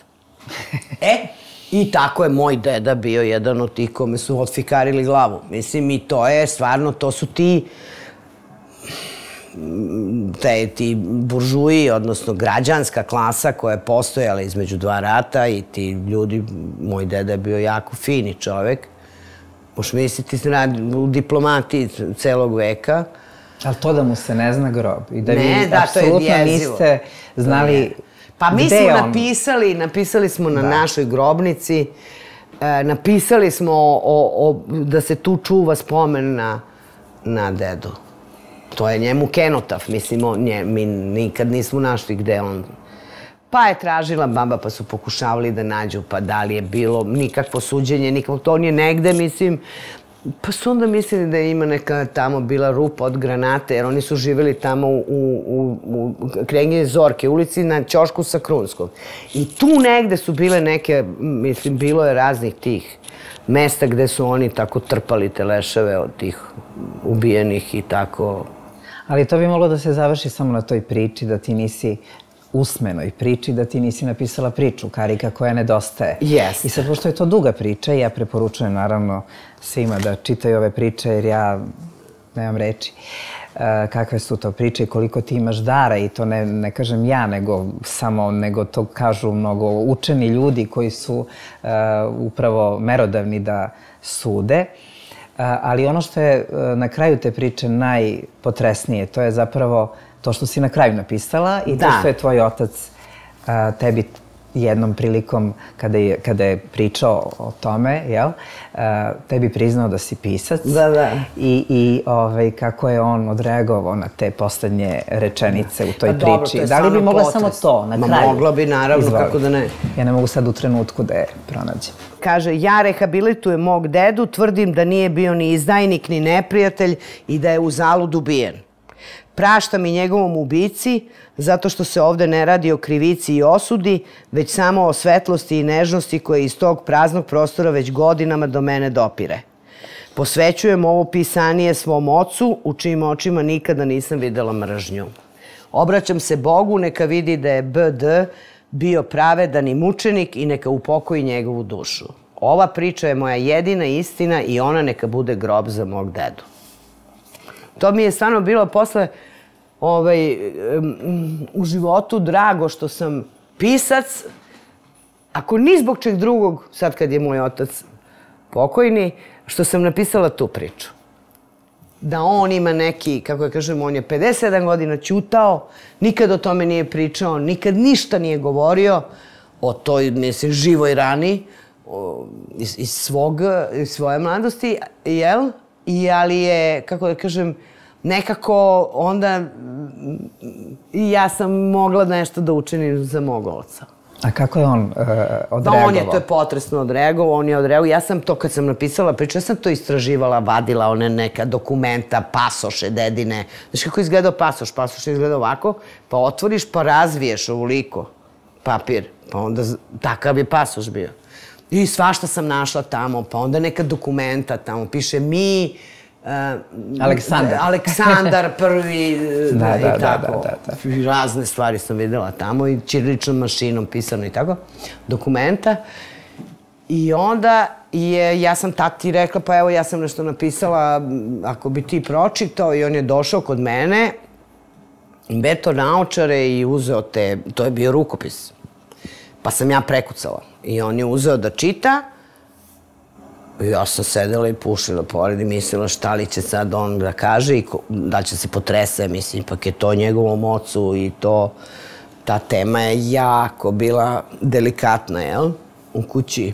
I tako je moj deda bio jedan od tih kome su otfikarili glavu. Mislim, i to je stvarno, to su ti buržuji, odnosno građanska klasa koja je postojala između dva rata i ti ljudi, moj deda je bio jako fini čovek. Možeš misliti u diplomatiji celog veka. Ali to da mu se ne zna grob i da vi apsolutno niste znali. Pa mi smo napisali smo na našoj grobnici, napisali smo da se tu čuva spomen na dedu. To je njemu kenotaf, mislim, mi nikad nismo našli gde on. Pa je tražila baba, pa su pokušavali da nađu, pa da li je bilo nikakvo suđenje, nikakvo, to on je negde, mislim, pa su onda mislili da ima neka tamo bila rupa od granate, jer oni su živjeli tamo u Krenje Zorke ulici na ćošku sa Krunskom. I tu negde su bile neke, mislim, bilo je raznih tih mesta gde su oni tako trpali te leševe od tih ubijenih i tako. Ali to bi moglo da se završi samo na toj priči, da ti nisi usmenoj priči, da ti nisi napisala priču, karika koja nedostaje. Jeste. I sad, pošto je to duga priča, ja preporučujem naravno svima da čitaju ove priče, jer ja nemam reči kakve su to priče i koliko ti imaš dara, i to ne kažem ja, nego to kažu mnogo učeni ljudi koji su upravo merodavni da sude. Ali ono što je na kraju te priče najpotresnije, to je zapravo to što si na kraju napisala i to što je tvoj otac tebi jednom prilikom, kada je pričao o tome, tebi priznao da si pisac. I kako je on odreagovao na te poslednje rečenice u toj priči. Da li bi mogla samo to na kraju? Mogla bi, naravno, kako da ne. Ja ne mogu sad u trenutku da je pronađem. Kaže, ja rehabilitujem mog dedu, tvrdim da nije bio ni izdajnik, ni neprijatelj i da je uzalud ubijen. Praštam i njegovom ubici, zato što se ovde ne radi o krivici i osudi, već samo o svetlosti i nežnosti koje iz tog praznog prostora već godinama do mene dopire. Posvećujem ovo pisanije svom ocu, u čijim očima nikada nisam videla mržnju. Obraćam se Bogu, neka vidi da je BD bio pravedan i mučenik i neka upokoji njegovu dušu. Ova priča je moja jedina istina i ona neka bude grob za mog dedu. To mi je stvarno bilo posle u životu drago što sam pisac, ako ni zbog čeg drugog, sad kad je moj otac pokojni, što sam napisala tu priču. Da on ima neki, kako ja kažem, on je 57 godina ćutao, nikad o tome nije pričao, nikad ništa nije govorio o toj, mislim, živoj rani iz svoje mladosti, jel? Ali je, kako da kažem, nekako onda i ja sam mogla nešto da učinim za mog oca. A kako je on odreagovao? To je potresno odreagovao, on je odreagovao. Ja sam to, kad sam napisala priču, ja sam to istraživala, vadila one neka dokumenta, pasoše, dedine. Znaš kako je izgledao pasoš? Pasoš je izgledao ovako, pa otvoriš, pa razviješ ovoliko papir, pa onda takav je pasoš bio. I svašta sam našla tamo, pa onda neka dokumenta tamo, piše mi... Aleksandar prvi i tako. Razne stvari sam videla tamo i ćiriličnom mašinom pisano i tako. Dokumenta. I onda ja sam tati rekla, pa evo ja sam nešto napisala, ako bi ti pročitao, i on je došao kod mene, beto naočare i uzeo to je bio rukopis. Pa sam ja prekucala. I on je uzeo da čita. Ja sam sedela i pušila pored i mislila šta li će sad on da kaže i da će se potrese, mislim, ipak je to njegovom ocu i ta tema je jako bila delikatna, jel, u kući.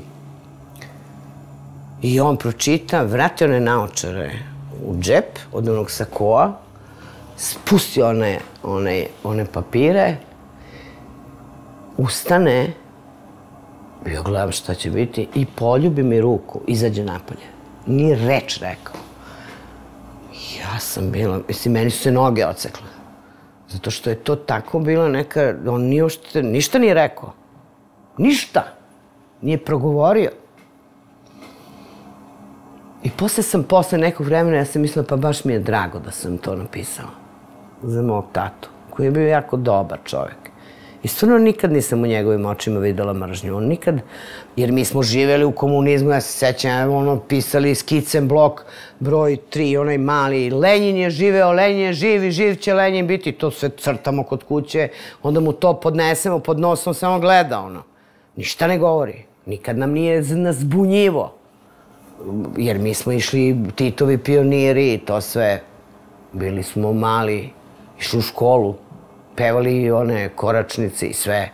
I on pročita, vrati one naočare u džep od onog sakoa, spusti one papire, ustane, ja gledam šta će biti i poljubi mi ruku, izađe napolje. Nije reč rekao. Ja sam bila, mislim, meni su se noge odsekle. Zato što je to tako bila neka, on ništa nije rekao. Ništa. Nije progovorio. I posle nekog vremena ja sam mislila, pa baš mi je drago da sam to napisala. Za mog tatu, koji je bio jako dobar čovjek. I stvarno nikad nisam u njegovim očima videla mržnju. On nikad, jer mi smo živjeli u komunizmu, ja se sećam, pisali skicem blok broj 3, onaj mali, Lenjin je živeo, Lenjin je živ i živ će Lenjin biti. To sve crtamo kod kuće, onda mu to podnesemo, pod nosom samo gleda, ono. Ništa ne govori. Nikad nam nije nas zbunjivo. Jer mi smo išli Titovi pioniri i to sve. Bili smo mali, išli u školu. Pevali one koračnice i sve.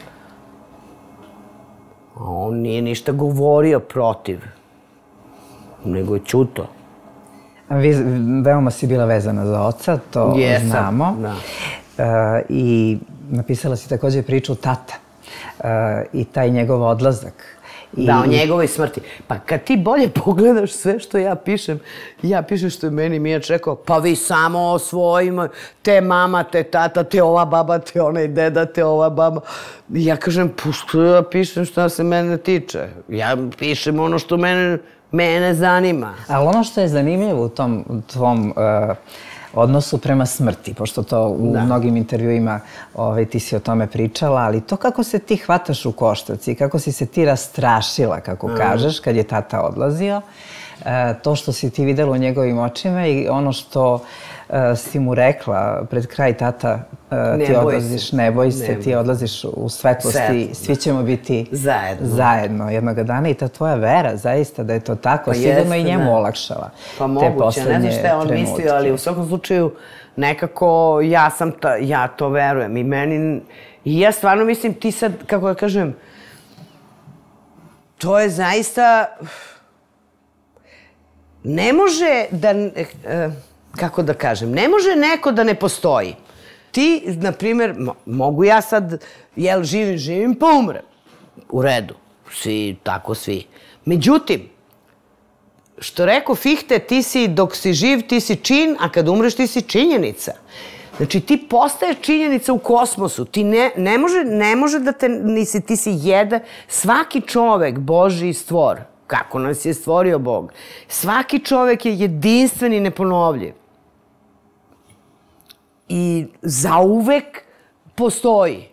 A on nije ništa govorio protiv, nego je ćuto. Veoma si bila vezana za oca, to znamo. I napisala si također priču tata i taj njegov odlazak. Da, o njegovoj smrti. Pa kad ti bolje pogledaš sve što ja pišem što je meni Mijač rekao, pa vi samo o svojim, te mama, te tata, te ova baba, te onaj deda, te ova baba. I ja kažem, što ja pišem što se mene tiče? Ja pišem ono što mene zanima. Ali ono što je zanimljivo u tom tvom odnosu prema smrti, pošto to u mnogim intervjuima ti si o tome pričala, ali to kako se ti hvataš u koštac i kako si se ti rastrašila, kako kažeš, kad je tata odlazio, to što si ti videla u njegovim očima i ono što si mu rekla pred kraj, tata, ti odlaziš, ne boj se, ti odlaziš u svetlosti, svi ćemo biti zajedno jednoga dana i ta tvoja vera, zaista da je to tako, sigurno i njemu olakšala pa moguće, ne znam šta je on mislio, ali u svakom slučaju nekako ja to verujem i meni, i ja stvarno mislim ti sad, kako da kažem, to je zaista, ne može da, kako da kažem, ne može neko da ne postoji. Ti, na primjer, mogu ja sad, jel živim, pa umrem. U redu. Svi, tako svi. Međutim, što rekao Fichte, ti si, dok si živ, ti si čin, a kad umreš, ti si činjenica. Znači, ti postaješ činjenica u kosmosu. Ti ne može da te, ti si svaki čovek, Božji stvor, kako nas je stvorio Bog, svaki čovek je jedinstven i neponovljiv. I zauvek postoji.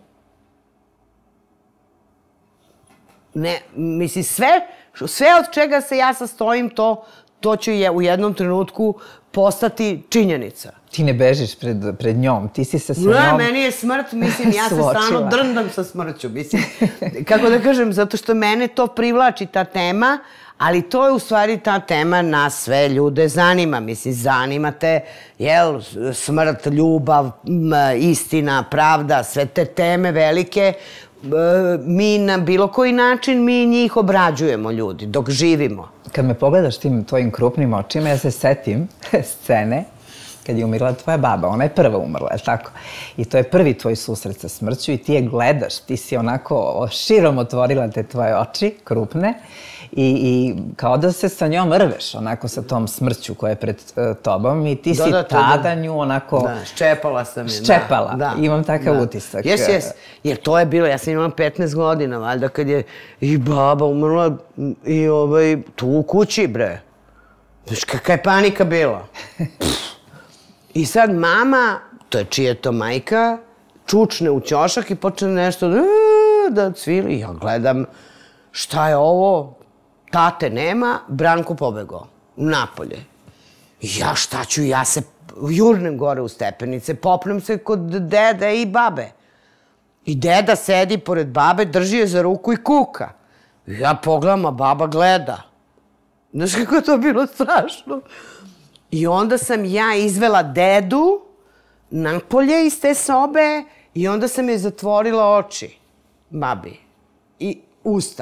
Mislim, sve od čega se ja sastojim, to će u jednom trenutku postati činjenica. Ti ne bežiš pred njom, ti si se sa njom Ne, meni je smrt, mislim, ja se stvarno drndam sa smrću, mislim. Kako da kažem, zato što mene to privlači, ta tema, ali to je u stvari ta tema nas sve ljude zanima. Mislim, zanima te, smrt, ljubav, istina, pravda, sve te teme velike. Mi na bilo koji način, mi njih obrađujemo ljudi, dok živimo. Kad me pogledaš tim tvojim krupnim očima, ja se setim scene kad je umirala tvoja baba. Ona je prva umrla, je tako? I to je prvi tvoj susret sa smrću i ti je gledaš, ti si onako širom otvorila te tvoje oči, krupne, i kao da se sa njom rveš, onako sa tom smrću koja je pred tobom i ti si tada nju onako... Da, ščepala sam je. Ščepala, imam takav utisak. Jes, jer to je bilo, ja sam imala 15 godina, valjda, kad je i baba umrla i tu u kući, bre. Znaš, kakva je panika bila. I sad mama, to je čija je to majka, čučne u ćošak i počne nešto da cvili. Ja gledam, šta je ovo? Tate nema, Branko pobegao napolje. Ja šta ću, ja se jurnem gore u stepenice, popnem se kod dede i babe. I deda sedi pored babe, drži je za ruku i kuka. Ja pogledam, a baba gleda. Znaš kako je to bilo strašno? I onda sam ja izvela dedu napolje iz te sobe i onda sam je zatvorila oči, babi, i usta.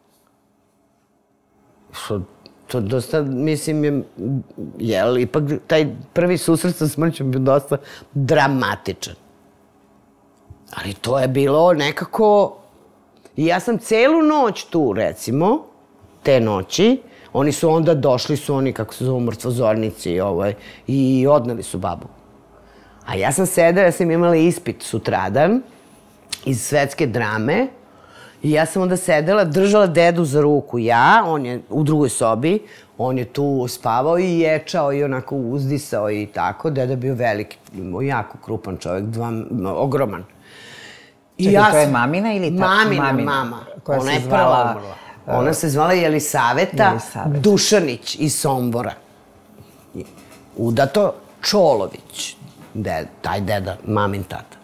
To dosta, mislim, ipak taj prvi susret sa smrćom bio dosta dramatičan. Ali to je bilo nekako... I ja sam celu noć tu, recimo, te noći, oni su onda došli, kako se zovu, mrtvozornici i odneli su babu. A ja sam sedela, ja sam imala ispit sutradan iz svetske drame i ja sam onda sedela, držala dedu za ruku. On je u drugoj sobi, on je tu spavao i ječao i onako uzdisao i tako. Deda je bio veliki, jako krupan čovjek, ogroman. Čekaj, to je mamina ili ta? Mamina, mama. Ona je prva umrla. Ona se zvala Jelisaveta Dušanić iz Sombora. Udato Čolović, taj deda, mamin tata.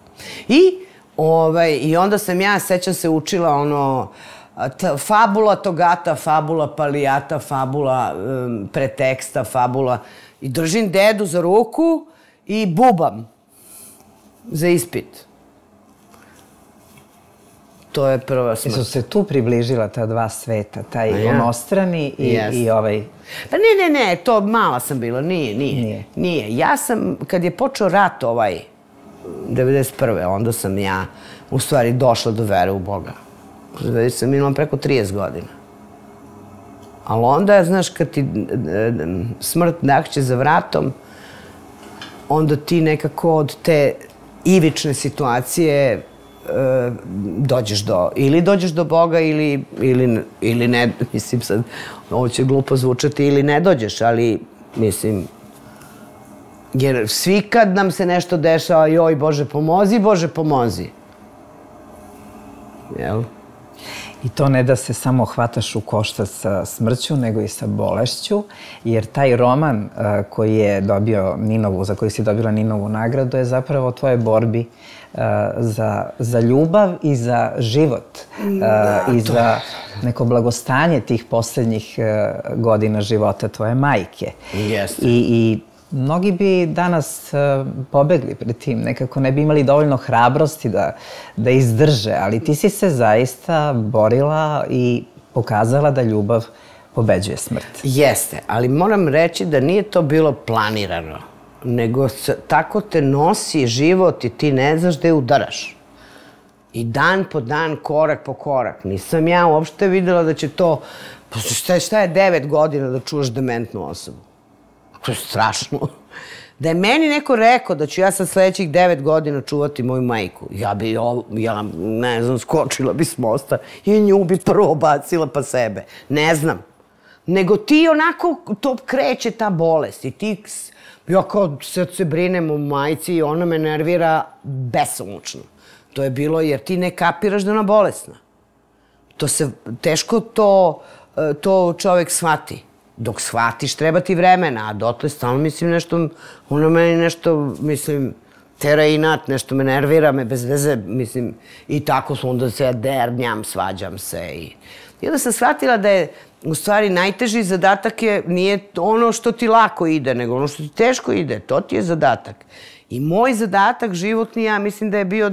I onda sam ja, sećam se, učila fabula togata, fabula palijata, fabula preteksta, fabula. I držim dedu za ruku i bubam za ispit. To je prva smrt. Su se tu približila ta dva sveta, taj onostrani i ovaj... Pa ne, to mala sam bila, nije. Ja sam, kad je počeo rat 91. onda sam ja u stvari došla do vere u Boga. Već sam imala preko 30 godina. Ali onda, znaš, kad ti smrt dakće za vratom, onda ti nekako od te ivične situacije dođeš do Boga ili ne, mislim sad, ovo će glupo zvučati, ili ne dođeš, ali mislim, jer svi kad nam se nešto dešava, joj, Bože pomozi. Jel? I to ne da se samo hvataš u koštac sa smrću, nego i sa bolešću, jer taj roman koji je dobio Ninovu, za koji si dobila Ninovu nagradu, je zapravo o tvojoj borbi za ljubav i za život i za neko blagostanje tih poslednjih godina života tvoje majke. Jeste. I mnogi bi danas pobegli pred tim, nekako ne bi imali dovoljno hrabrosti da izdrže, ali ti si se zaista borila i pokazala da ljubav pobeđuje smrt. Jeste, ali moram reći da nije to bilo planirano, nego tako te nosi život i ti ne znaš gde udaraš. I dan po dan, korak po korak. Nisam ja uopšte videla da će to... Šta je 9 godina da čuvaš dementnu osobu? To je strašno. Da je meni neko rekao da ću ja sad sledećih 9 godina čuvati moju majku, ja ne znam, skočila bi s mosta i nju bi prvo bacila pa sebe. Ne znam. Nego ti onako, to kreće ta bolest i ti, ja kao sad se brinem o majci i ona me nervira besomučno. To je bilo jer ti ne kapiraš da je ona bolesna. Teško to čovek shvati. Dok shvatiš, treba ti vremena, a dotle stalno mislim nešto, ono meni nešto, mislim, tera inat, nešto me nervira, me bez veze, mislim, i tako su onda se ja dernjam, svađam se i onda sam shvatila da je, u stvari, najteži zadatak nije ono što ti lako ide, nego ono što ti teško ide, to ti je zadatak. I moj zadatak životni, ja mislim da je bio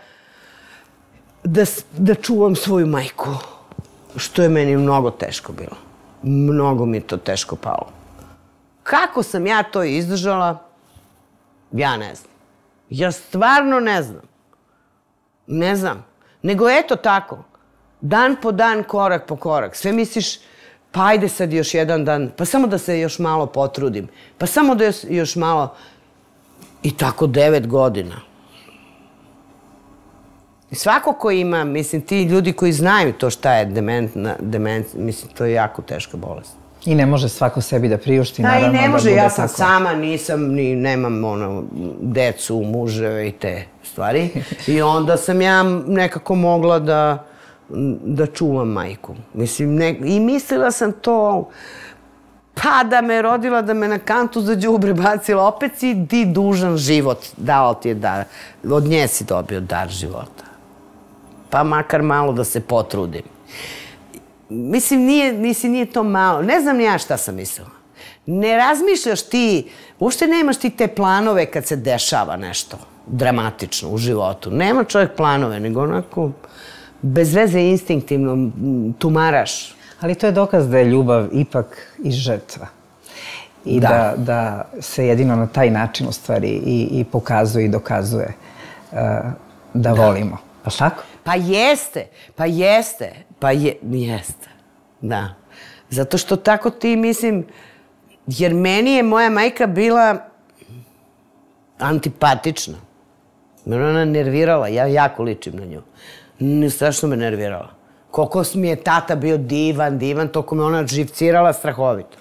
da čuvam svoju majku, što je meni mnogo teško bilo. Mnogo mi je to teško palo. Kako sam ja to izdržala, ja ne znam. Ja stvarno ne znam. Ne znam. Nego eto tako. Dan po dan, korak po korak. Sve misliš, pa ajde sad još jedan dan, pa samo da se još malo potrudim. Pa samo da još malo... I tako 9 godina. I svako ko ima, mislim, ti ljudi koji znaju to šta je demencija, mislim, to je jako teška bolest. I ne može svako sebi da priušti, naravno da bude tako. I ne može, ja sam sama, nemam decu, muževe i te stvari. I onda sam ja nekako mogla da čuvam majku. Mislim, i mislila sam to, pa da me rodila, da me na kantu za đubre bacila, opet si ti dužan život, dao ti je dar, od nje si dobio dar života. Pa makar malo da se potrudim. Mislim, nije to malo. Ne znam ni ja šta sam mislila. Ne razmišljaš ti, uopšte nemaš ti te planove kad se dešava nešto dramatično u životu. Nema čovjek planove, nego onako bez veze instinktivno tumaraš. Ali to je dokaz da je ljubav ipak i žrtva. I da se jedino na taj način u stvari i pokazuje i dokazuje da volimo. Pa tako? Pa jeste. Da. Zato što tako ti, mislim, jer meni je moja majka bila antipatična. Mene ona nervirala, ja jako ličim na nju. Strašno me nervirala. Koliko mi je tata bio divan, toliko me ona živcirala strahovito.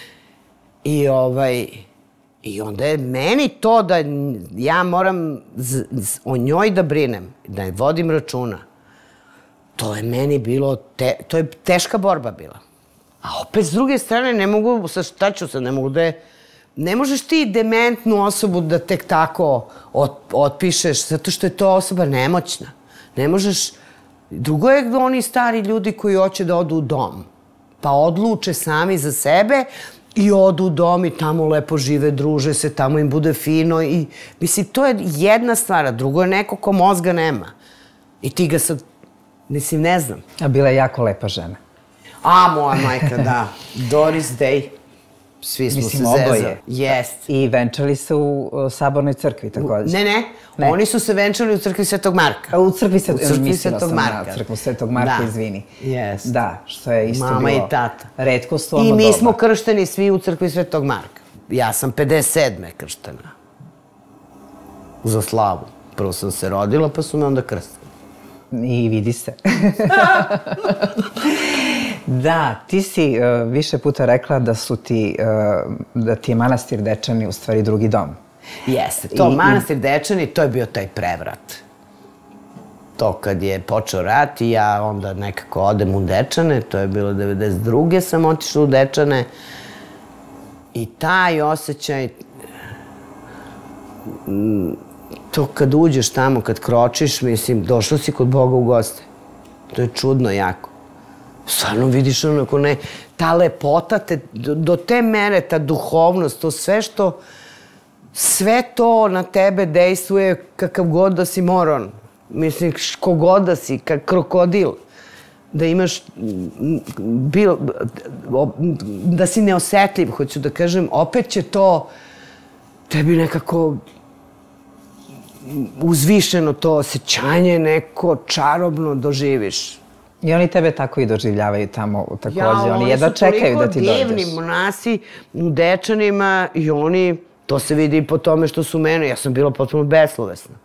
I onda je meni to da ja moram o njoj da brinem, da je vodim računa. To je meni bilo, to je teška borba bila. A opet s druge strane ne mogu, šta ću sad, ne mogu da je, ne možeš ti dementnu osobu da tek tako otpišeš, zato što je to osoba nemoćna. Ne možeš, drugo je oni stari ljudi koji hoće da odu u dom, pa odluče sami za sebe i odu u dom i tamo lepo žive, druže se, tamo im bude fino i, mislim, to je jedna stvar, a drugo je neko ko mozga nema. I ti ga sad, mislim, ne znam. A bila je jako lepa žena. A, moja majka, da. Doris Day. Svi smo se zezali. Jest. I venčali se u Sabornoj crkvi također. Ne. Oni su se venčali u crkvi Svetog Marka. U crkvi Svetog Marka. U crkvu Svetog Marka, izvini. Jest. Da, što je isto bilo... Mama i tata. Retkost u ono doba. I mi smo kršteni svi u crkvi Svetog Marka. Ja sam 57. krštena. Za slavu. Prvo sam se rodila, pa su me onda krstili. I vidi se. Da, ti si više puta rekla da ti je manastir Dečani u stvari drugi dom. Jeste, to manastir Dečani, to je bio taj prevrat. To kad je počeo rat i ja onda nekako odem u Dečane, to je bilo 92. sam otišla u Dečane i taj osjećaj, to kad uđeš tamo, kad kročiš, mislim, došla si kod Boga u goste. To je čudno jako. Stvarno vidiš onako ta lepota, do te mere, ta duhovnost, to sve to na tebe dejstvuje kakav god da si moron. Mislim, kogod da si, kak krokodil. Da imaš, da si neosetljiv, hoću da kažem, opet će to tebi nekako uzvišeno to osjećanje, neko čarobno doživiš. I oni tebe tako i doživljavaju tamo također. Oni jedva čekaju da ti dođeš. Oni su toliko divni monasi u Dečanima i oni To se vidi i po tome što su mene, ja sam bila potpuno beslovesna.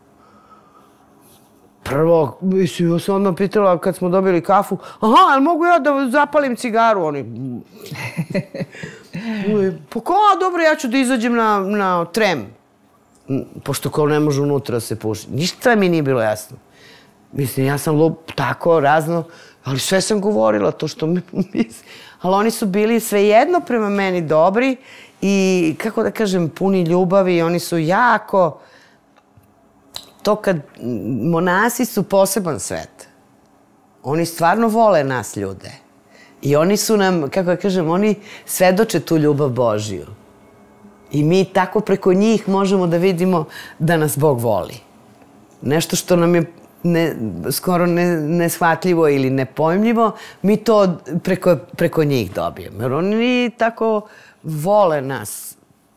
Prvo, mislim, ja sam odmah pitala kad smo dobili kafu, aha, ali mogu ja da zapalim cigaru? Oni, pa kao, dobro, ja ću da izađem na trem. Pošto kao ne može unutra da se puši. Ništa mi nije bilo jasno. Mislim, ja sam tako razno, ali sve sam govorila, to što mi mislim. Ali oni su bili svejedno prema meni dobri i, kako da kažem, puni ljubavi i oni su jako... To kad monasi su poseban svet. Oni stvarno vole nas ljude. I oni su nam, kako da kažem, oni svedoče tu ljubav Božiju. I mi tako preko njih možemo da vidimo da nas Bog voli. Nešto što nam je skoro neshvatljivo ili nepojmljivo, mi to preko njih dobijemo. Jer oni tako vole nas.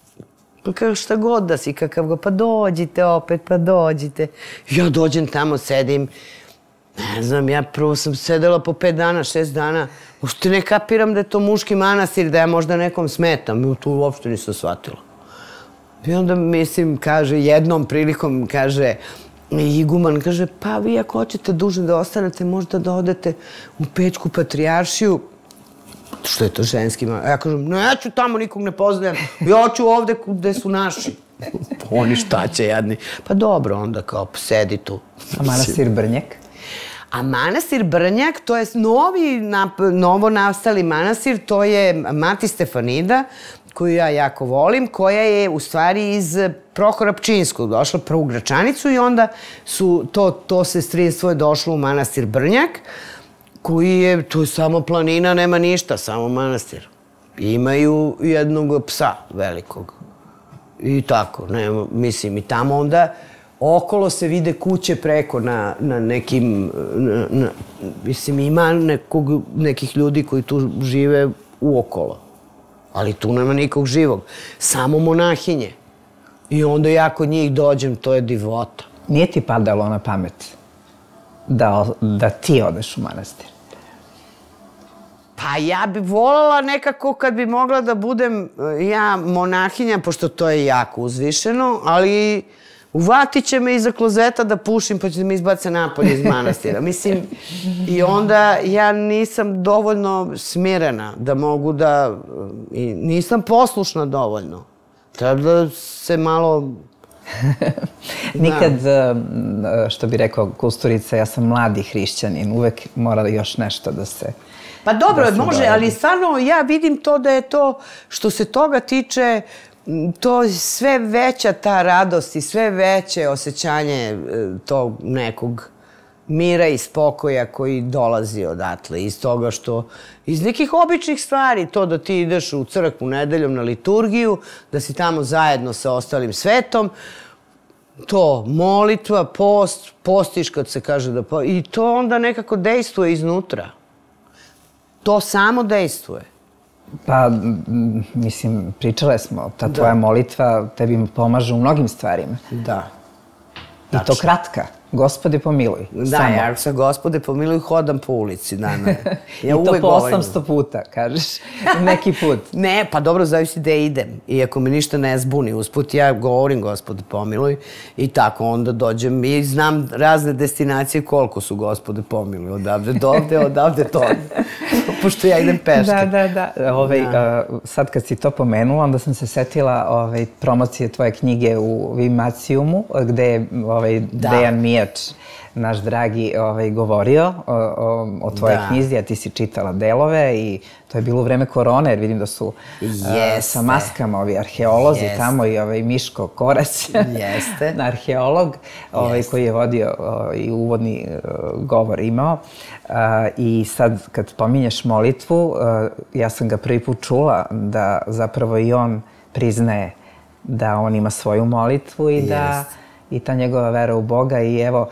Šta god da si, kakav ga, pa dođite opet, pa dođite. Ja dođem tamo, sedim, ne znam, ja prvo sam sedela po 5 dana, 6 dana, uopšte ne kapiram da je to muški manastir, da ja možda nekom smetam, to uopšte nisam shvatila. I onda, mislim, kaže, jednom prilikom, kaže, iguman, kaže, pa vi ako hoćete duže da ostanete, možda da odete u Pećku patrijaršiju, što je to ženski. Ja kažem, neću tamo, nikog ne poznajem. Ja ću ovde gde su naši. Oni šta će jadni. Pa dobro, onda kao sedi tu. A manastir Brnjak? A manastir Brnjak, to je novo nastali manastir, to je Mati Stefanida, koju ja jako volim, koja je u stvari iz Prohora Pčinjskog došla prvo u Gračanicu i onda su to sestrinstvo je došlo u manastir Brnjak, koji je, to je samo planina, nema ništa, samo manastir. Imaju jednog psa velikog. I tako, mislim, i tamo onda okolo se vide kuće preko na nekim, mislim, ima nekih ljudi koji tu žive uokolo. Ali tu nema nikog živog. Samo monahinje. I onda ja kod njih dođem, to je divota. Nije ti padalo na pamet da ti odeš u manastir? Pa ja bi voljela nekako kad bi mogla da budem ja monahinja, pošto to je jako uzvišeno, ali uvatit će me iza klozeta da pušim pa će me izbace napolje iz manastira. Mislim, i onda ja nisam dovoljno smirena da mogu da... Nisam poslušna dovoljno. Treba da se malo... Nikad, što bi rekao Kusturica, ja sam mladi hrišćanin, uvek mora još nešto da se... Pa dobro, može, ali stvarno ja vidim to da je to, što se toga tiče, to sve veća ta radost i sve veće osjećanje tog nekog mira i spokoja koji dolazi odatle. Iz toga što, iz nekih običnih stvari, to da ti ideš u crkvu nedeljom na liturgiju, da si tamo zajedno sa ostalim svetom, to molitva, postiš kad se kaže da postiš, i to onda nekako dejstvuje iznutra. To samo dejstvuje. Pa, mislim, pričale smo, ta tvoja molitva tebi pomaže u mnogim stvarima. Da. I to kratka. Gospode pomiluj. Da, ja sa Gospode pomiluj hodam po ulici. I to po 800 puta, kažeš, neki put. Ne, pa dobro, zavisi gde idem. I ako me ništa ne zbuni usput, ja govorim Gospode pomiluj i tako onda dođem i znam razne destinacije koliko su Gospode pomiluj. Odavde do ovde, odavde do ovde. Pošto ja idem peške. Da. Sad kad si to pomenula, onda sam se setila promocije tvoje knjige u Vimacijumu, gde je Dejan Mijač, naš dragi, govorio o tvojoj knjizi, a ti si čitala delove i to je bilo u vreme korone, jer vidim da su sa maskama ovi arheolozi tamo i Miško Korać, arheolog, koji je vodio i uvodni govor imao. I sad, kad pominješ molitvu, ja sam ga prvi put čula da zapravo i on priznaje da on ima svoju molitvu i da i ta njegova vera u Boga i evo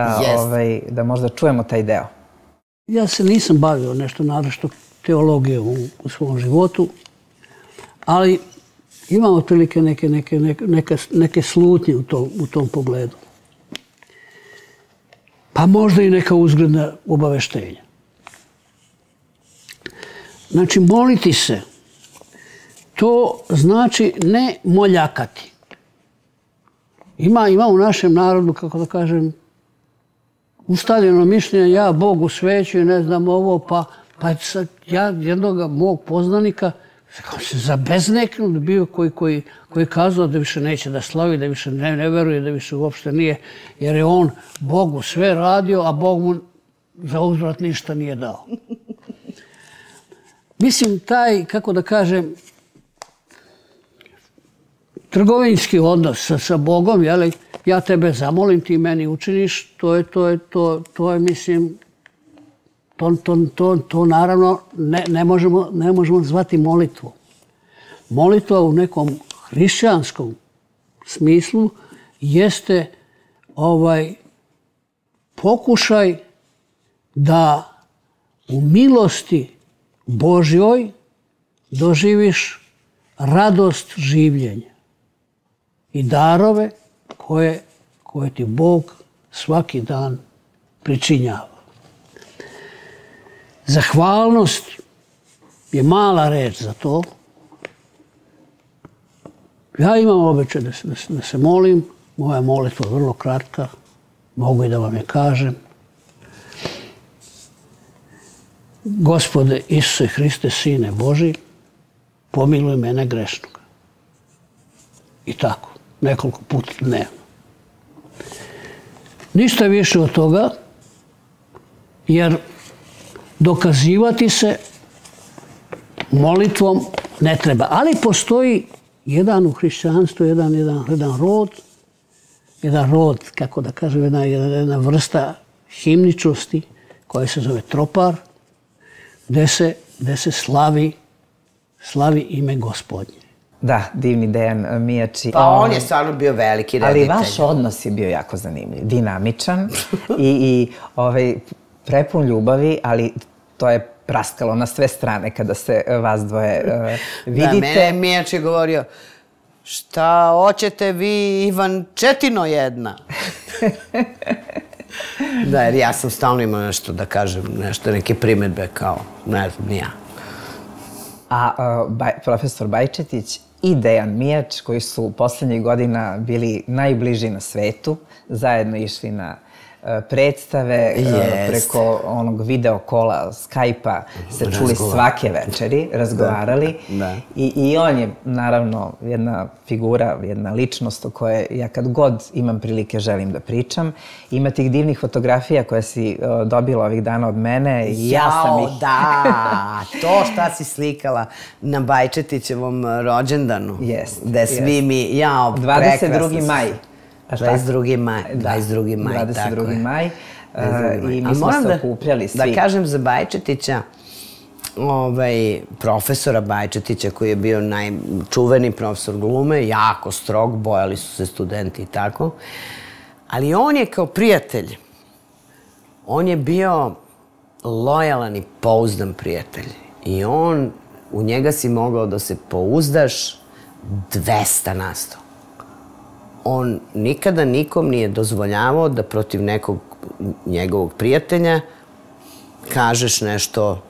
da možda čujemo taj deo. Ja se nisam bavio nešto naročito teologije u svom životu, ali imam otprilike neke slutnje u tom pogledu. Pa možda i neka uzgredna obaveštenja. Znači, moliti se, to znači ne moljakati. Ima u našem narodu, kako da kažem, ustaljeno mišljenje, ja Bogu sveću i ne znam ovo, pa sad ja jednog mog poznanika se zabezneknut bio koji je kazao da više neće da slavi, da više ne veruje, da više uopšte nije, jer je on Bogu sve radio, a Bog mu za uzvrat ništa nije dao. Mislim, taj, kako da kažem, trgovinski odnos sa Bogom, ja tebe zamolim, ti meni učiniš, to je, mislim, to naravno ne možemo zvati molitvu. Molitva u nekom hrišćanskom smislu jeste pokušaj da u milosti Božjoj doživiš radost življenja i darove koje ti Bog svaki dan pričinjava. Zahvalnost je mala reč za to. Ja imam običaj da se molim, moja molitva je vrlo kratka, mogu i da vam je kažem. Gospode Isuse Hriste, Sine Božji, pomiluj mene grešnog. I tako, nekoliko puta dnevno. Ništa više od toga, jer dokazivati se molitvom ne treba. Ali postoji jedan u hrišćanstvu, jedan rod, kako da kažem, jedna vrsta himničnosti koja se zove tropar, gde se slavi ime Gospodnje. Da, divni Dejan Mijači. Pa on je stvarno bio veliki reditelj. Ali vaš odnos je bio jako zanimljiv, dinamičan i prepun ljubavi, ali to je praskalo na sve strane kada se vas dvoje vidite. Da, mene Mijač je govorio, šta hoćete vi, Ivan Četino jedna? Da, jer ja sam stalno imao nešto da kažem, neke primedbe kao, ne znam, ni ja. A profesor Bajčetić i Dejan Mijač, koji su poslednjih godina bili najbliži na svetu, zajedno išli na predstave, preko onog video kola, Skype-a se čuli svake večeri, razgovarali. I on je, naravno, jedna figura, jedna ličnost o kojoj ja kad god imam prilike želim da pričam. Ima tih divnih fotografija koje si dobila ovih dana od mene i ja sam ih... Jao, da! To šta si slikala na Bajčetićevom rođendanu. Jest. Gde svi mi, jao, prekrasno. 22. maj. 22. maj, tako je. 22. maj. I mi smo se okupljali svi. Da kažem za Bajčetića, profesora Bajčetića, koji je bio najčuveni profesor glume, jako strog, bojali su se studenti i tako. Ali on je kao prijatelj, on je bio lojalan i pouzdan prijatelj. I u njega si mogao da se pouzdaš 200%. On nikada nikom nije dozvoljavao da protiv nekog njegovog prijatelja kažeš nešto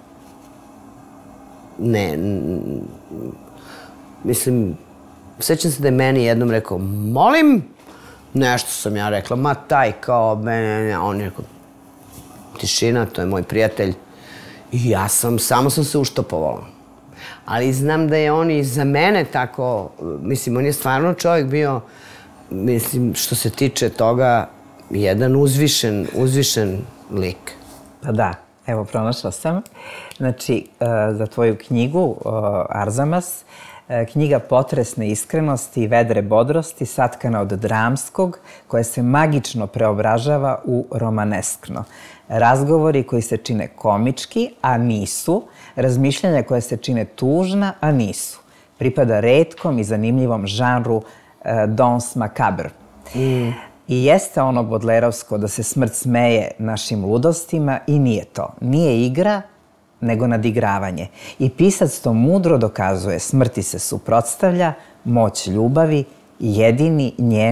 mislim, sećam se da je meni jednom rekao, molim, nešto sam ja rekla, ma taj kao, on je rekao, tišina, to je moj prijatelj. I ja samo sam se uštopovala. Ali znam da je on i za mene tako, mislim, on je stvarno čovjek bio, mislim, što se tiče toga, jedan uzvišen lik. Pa da, evo, pronašla sam. Znači, za tvoju knjigu, Arzamas, knjiga potresne iskrenosti i vedre bodrosti, satkana od dramskog, koja se magično preobražava u romaneskno. Razgovori koji se čine komički, a nisu. Razmišljanja koje se čine tužna, a nisu. Pripada retkom i zanimljivom žanru Danse macabre. I jeste ono bodlerovsko da se smrt smeje našim ludostima i nije to. Nije igra, nego nadigravanje. I pisac to mudro dokazuje. Smrti se suprotstavlja, moć ljubavi, jedini njen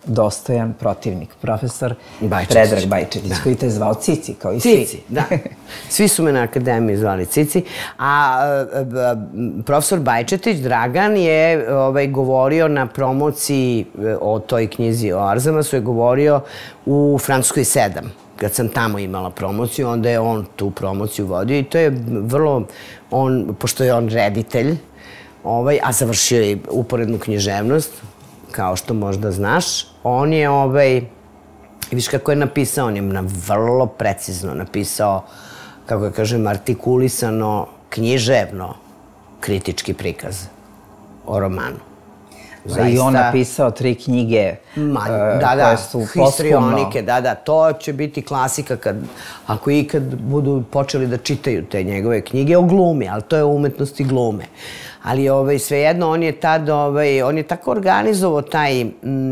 dostojan protivnik, profesor Predrag Bajčetić, koji te je zvao Cici, kao i svi. Cici, da. Svi su me na akademiji zvali Cici. A profesor Bajčetić, Dragan, je govorio na promociji o toj knjizi o Arzamasu, je govorio u Francuskoj 7. Kad sam tamo imala promociju, onda je on tu promociju vodio i to je vrlo, pošto je on reditelj, a završio je uporednu književnost, kao što možda znaš, on je, viš kako je napisao, on je vrlo precizno napisao, kako ga kažem, artikulisano, književno, kritički prikaz o romanu. I on napisao 3 knjige koje su posthumno. Histrionike, da, to će biti klasika ako ikad budu počeli da čitaju te njegove knjige o glumi, ali to je o umetnosti glume. Ali svejedno, on je tako organizovao taj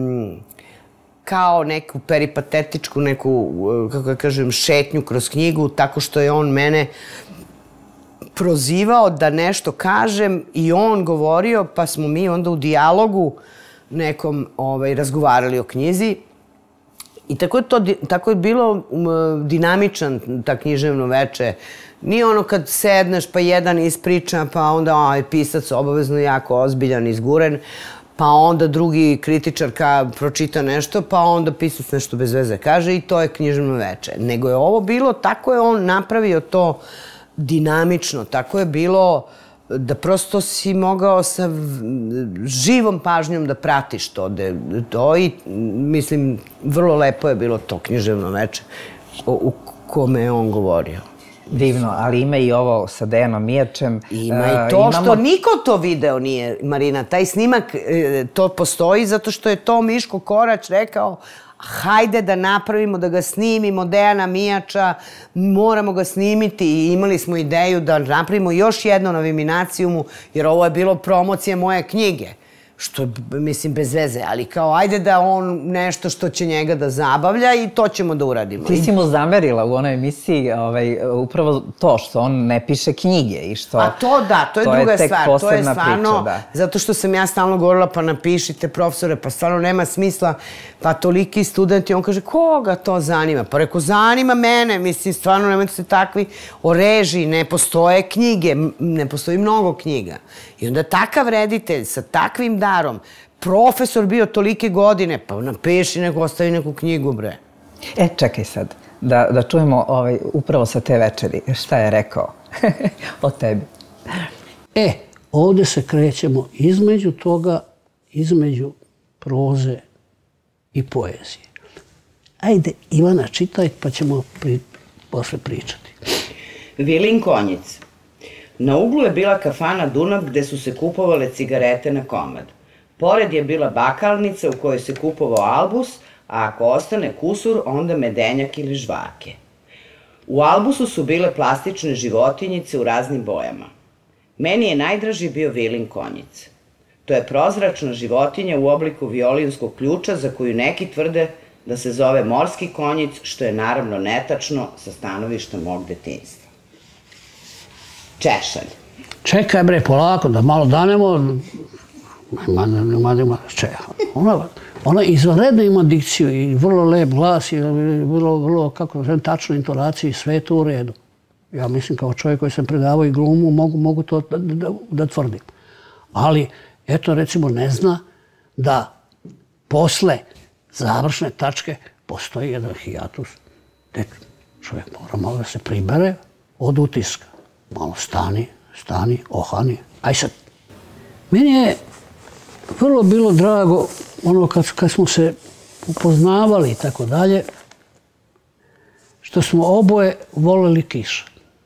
kao neku peripatetičku, neku, kako ga kažem, šetnju kroz knjigu, tako što je on mene prozivao da nešto kažem i on govorio, pa smo mi onda u dijalogu nekom razgovarali o knjizi. I tako je bilo dinamičan ta književno veče. Nije ono kad sedneš pa jedan ispriča, pa onda pisac obavezno jako ozbiljan, izguren, pa onda drugi kritičar pročita nešto, pa onda pisac nešto bez veze kaže i to je književno veče. Nego je ovo bilo, tako je on napravio to dinamično, tako je bilo da prosto si mogao sa živom pažnjom da pratiš to i mislim, vrlo lepo je bilo to književno veče u kome je on govorio. Divno, ali ima i ovo sa Dejanom Mijačem. Ima i to što niko to video nije, Marina. Taj snimak, to postoji zato što je to Miško Korać rekao, hajde da napravimo, da ga snimimo, Dejana Mijača, moramo ga snimiti i imali smo ideju da napravimo još jednu noviminacijumu, jer ovo je bilo promocija moje knjige. Što, mislim, bez veze, ali kao, ajde da on nešto što će njega da zabavlja i to ćemo da uradimo. Ti si mu zamerila u onoj emisiji upravo to što on ne piše knjige i što... A to da, to je druga stvar. To je stvarno, zato što sam ja stalno govorila, pa napišite profesore, pa stvarno nema smisla, pa toliki studenti, on kaže, koga to zanima? Pa reko, zanima mene, mislim, stvarno nemojte se takvi o režiji, ne postoje knjige, ne postoji mnogo knjiga. I onda takav reditelj sa takvim darom, profesor bio tolike godine, pa napiši neku, ostavi neku knjigu, bre. Čekaj sad, da čujemo upravo sa te večeri, šta je rekao o tebi. Ovde se krećemo između toga, između proze i poezije. Ajde, Ivana, čitaj, pa ćemo posle pričati. Vilin Konjic. Na uglu je bila kafana Dunav gde su se kupovale cigarete na komad. Pored je bila bakalnica u kojoj se kupovao albus, a ako ostane kusur, onda medenjak ili žvake. U albusu su bile plastične životinjice u raznim bojama. Meni je najdraži bio Vilin Konjic. To je prozračna životinja u obliku violinskog ključa za koju neki tvrde da se zove morski konjic, što je naravno netačno sa stanovišta mog detinjstva. Češalj. Čekaj bre, polako, da malo danemo. Ona izvanredno ima dikciju i vrlo lep glas i vrlo, kako kažem, tačnu intonaciju i sve to u redu. Ja mislim, kao čovjek koji sam predavao i glumu, mogu to da tvrdim. Ali, eto, recimo, ne zna da posle završne tačke postoji jedan hijatus gde čovjek mora malo da se pribere od utiska. Malo stani, ohani. Aj sad. Meni je vrlo bilo drago ono kad smo se upoznavali i tako dalje, što smo oboje voleli Kiša.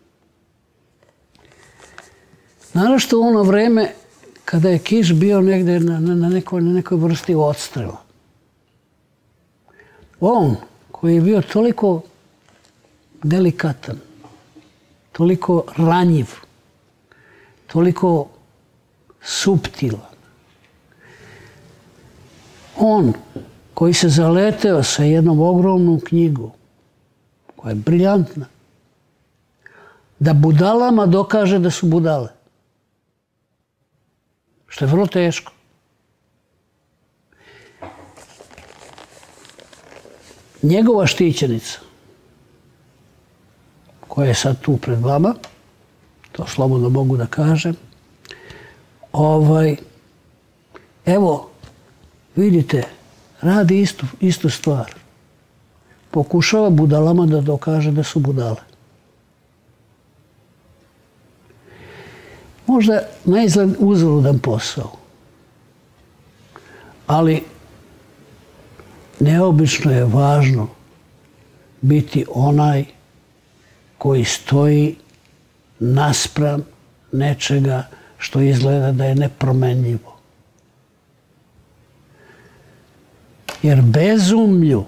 Naravno u ono vreme kada je Kiš bio negde na nekoj vrsti odstrela. On, koji je bio toliko delikatan, toliko ranjiv, toliko suptilan. On koji se zaleteo sa jednom ogromnom knjigom, koja je briljantna, da budalama dokaže da su budale. Što je vrlo teško. Njegova štićenica, koja je sad tu pred vama, to slobodno mogu da kažem, evo, vidite, radi istu stvar. Pokušava budalama da dokaže da su budale. Možda naizgled uzaludan posao, ali neobično je važno biti onaj koji stoji naspram nečega što izgleda da je nepromenljivo. Jer bezumlju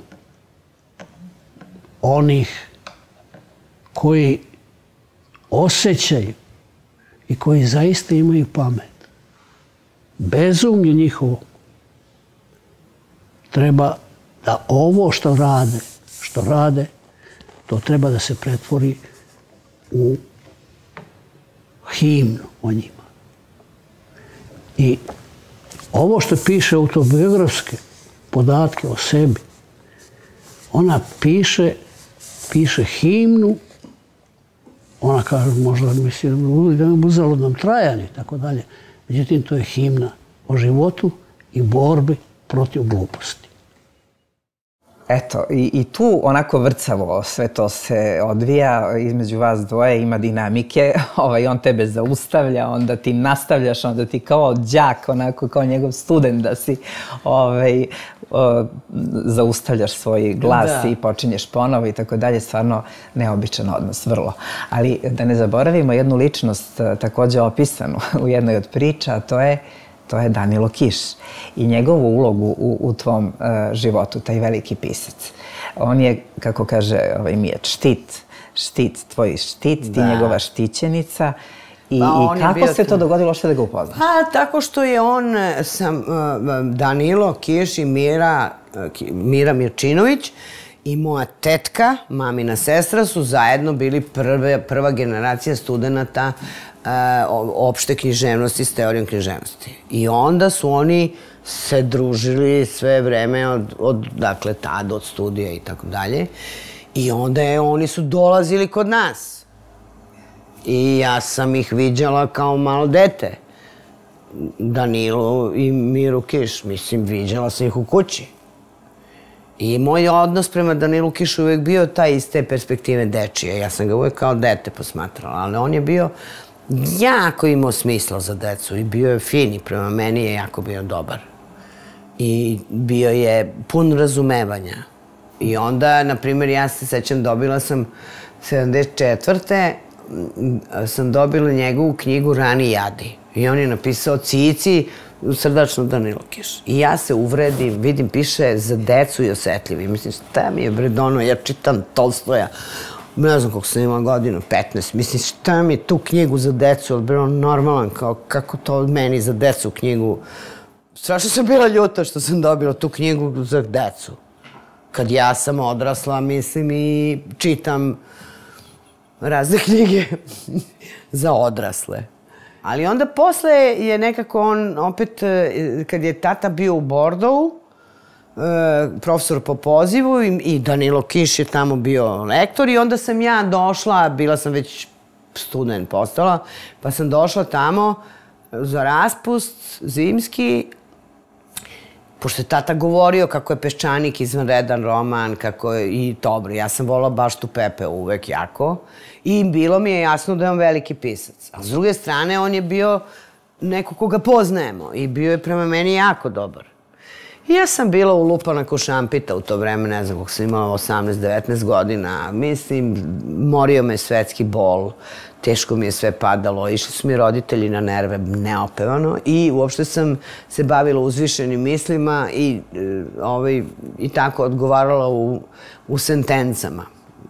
onih koji osjećaju i koji zaista imaju pamet, bezumlju njihovo, treba da ovo što rade, to treba da se pretvori u himnu o njima. I ovo što piše autobiografske podatke o sebi, ona piše himnu, ona kaže, možda mislim, u uzaludnom trajanju i tako dalje. Međutim, to je himna o životu i borbi protiv gluposti. Eto, i tu onako vrcavo sve to se odvija, između vas dvoje ima dinamike, on tebe zaustavlja, onda ti nastavljaš, onda ti kao đak, onako kao njegov student da si zaustavljaš svoj glas i počinješ ponovo i tako dalje, stvarno neobičan odnos, vrlo. Ali da ne zaboravimo jednu ličnost također opisanu u jednoj od priča, a to je Danilo Kiš i njegovu ulogu u tvom životu, taj veliki pisac. On je, kako kaže Mijat, štit, tvoj štit, ti njegova štićenica. I kako se to dogodilo što da ga upoznaš? Tako što je Danilo Kiš i Mira Mirčinović i moja tetka, mamina sestra, su zajedno bili prva generacija studenta opšte književnosti s teorijom književnosti. I onda su oni se družili sve vreme dakle, tada od studija i tako dalje. I onda oni su dolazili kod nas. I ja sam ih viđala kao malo dete. Danilu i Miru Kiš. Mislim, viđala sam ih u kući. I moj odnos prema Danilu Kišu uvijek bio taj iz te perspektive dečije. Ja sam ga uvijek kao dete posmatrala, ali on je bio jako imao smisla za decu i bio je fin i prema meni je jako bio dobar. I bio je pun razumevanja. I onda, na primjer, ja se sećam, dobila sam 74. sam dobila njegovu knjigu Rani jadi. I on je napisao Cici, srdačno Danilo Kiš. I ja se uvredim, vidim, piše za decu i osetljivi. Mislim, šta mi je bredono, ja čitam Tolstoja. Ne znam koliko sam imala godinu, 15. Mislim, šta mi je tu knjigu za decu, ali bilo normalan, kako to od meni za decu knjigu. Strašno sam bila ljuta što sam dobila tu knjigu za decu. Kad ja sam odrasla, mislim, i čitam razne knjige za odrasle. Ali onda posle je nekako on opet, kad je tata bio u Bordeauxu, profesor po pozivu i Danilo Kiš je tamo bio lektor i onda sam ja došla, bila sam već student postala, pa sam došla tamo za raspust zimski, pošto je tata govorio kako je Peščanik izvanredan roman, kako je i dobro. Ja sam volila Baštu Pepe uvek jako i bilo mi je jasno da je on veliki pisac. A s druge strane, on je bio neko koga poznajemo i bio je prema meni jako dobar. I ja sam bila ulupana ko šampita u to vreme, ne znam kako sam imala 18-19 godina. Mislim, morio me svetski bol, teško mi je sve padalo, išli su mi roditelji na nerve neopevano i uopšte sam se bavila uzvišenim mislima i tako odgovarala u sentencama.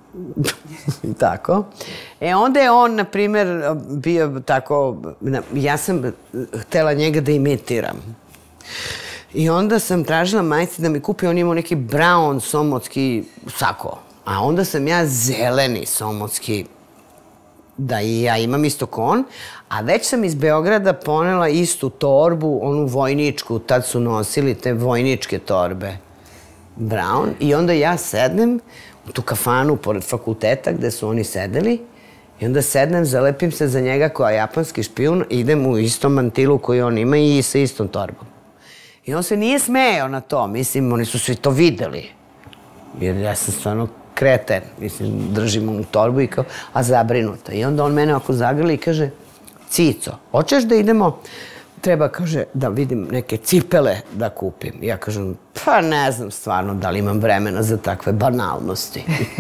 Tako. Onda je on, na primjer, bio tako, ja sam htela njega da imitiram. I onda sam tražila majci da mi kupi, on imao neki brown somotski sako. A onda sam ja zeleni somotski, da i ja imam isto ko on. A već sam iz Beograda ponela istu torbu, onu vojničku, tad su nosili te vojničke torbe. Brown, i onda ja sednem u tu kafanu pored fakulteta gde su oni sedeli i onda sednem, zalepim se za njega kao japanski špijun, idem u istom mantilu koji on ima i sa istom torbom. I on se nije smejao na to, mislim, oni su svi to videli. Jer ja sam stvarno kreten, mislim, držim onu torbu i kao, a zabrinuta. I onda on mene oko zagrli i kaže, Cico, hoćeš da idemo? Treba, kaže, da vidim neke cipele da kupim. Ja kažem, pa ne znam stvarno da li imam vremena za takve banalnosti.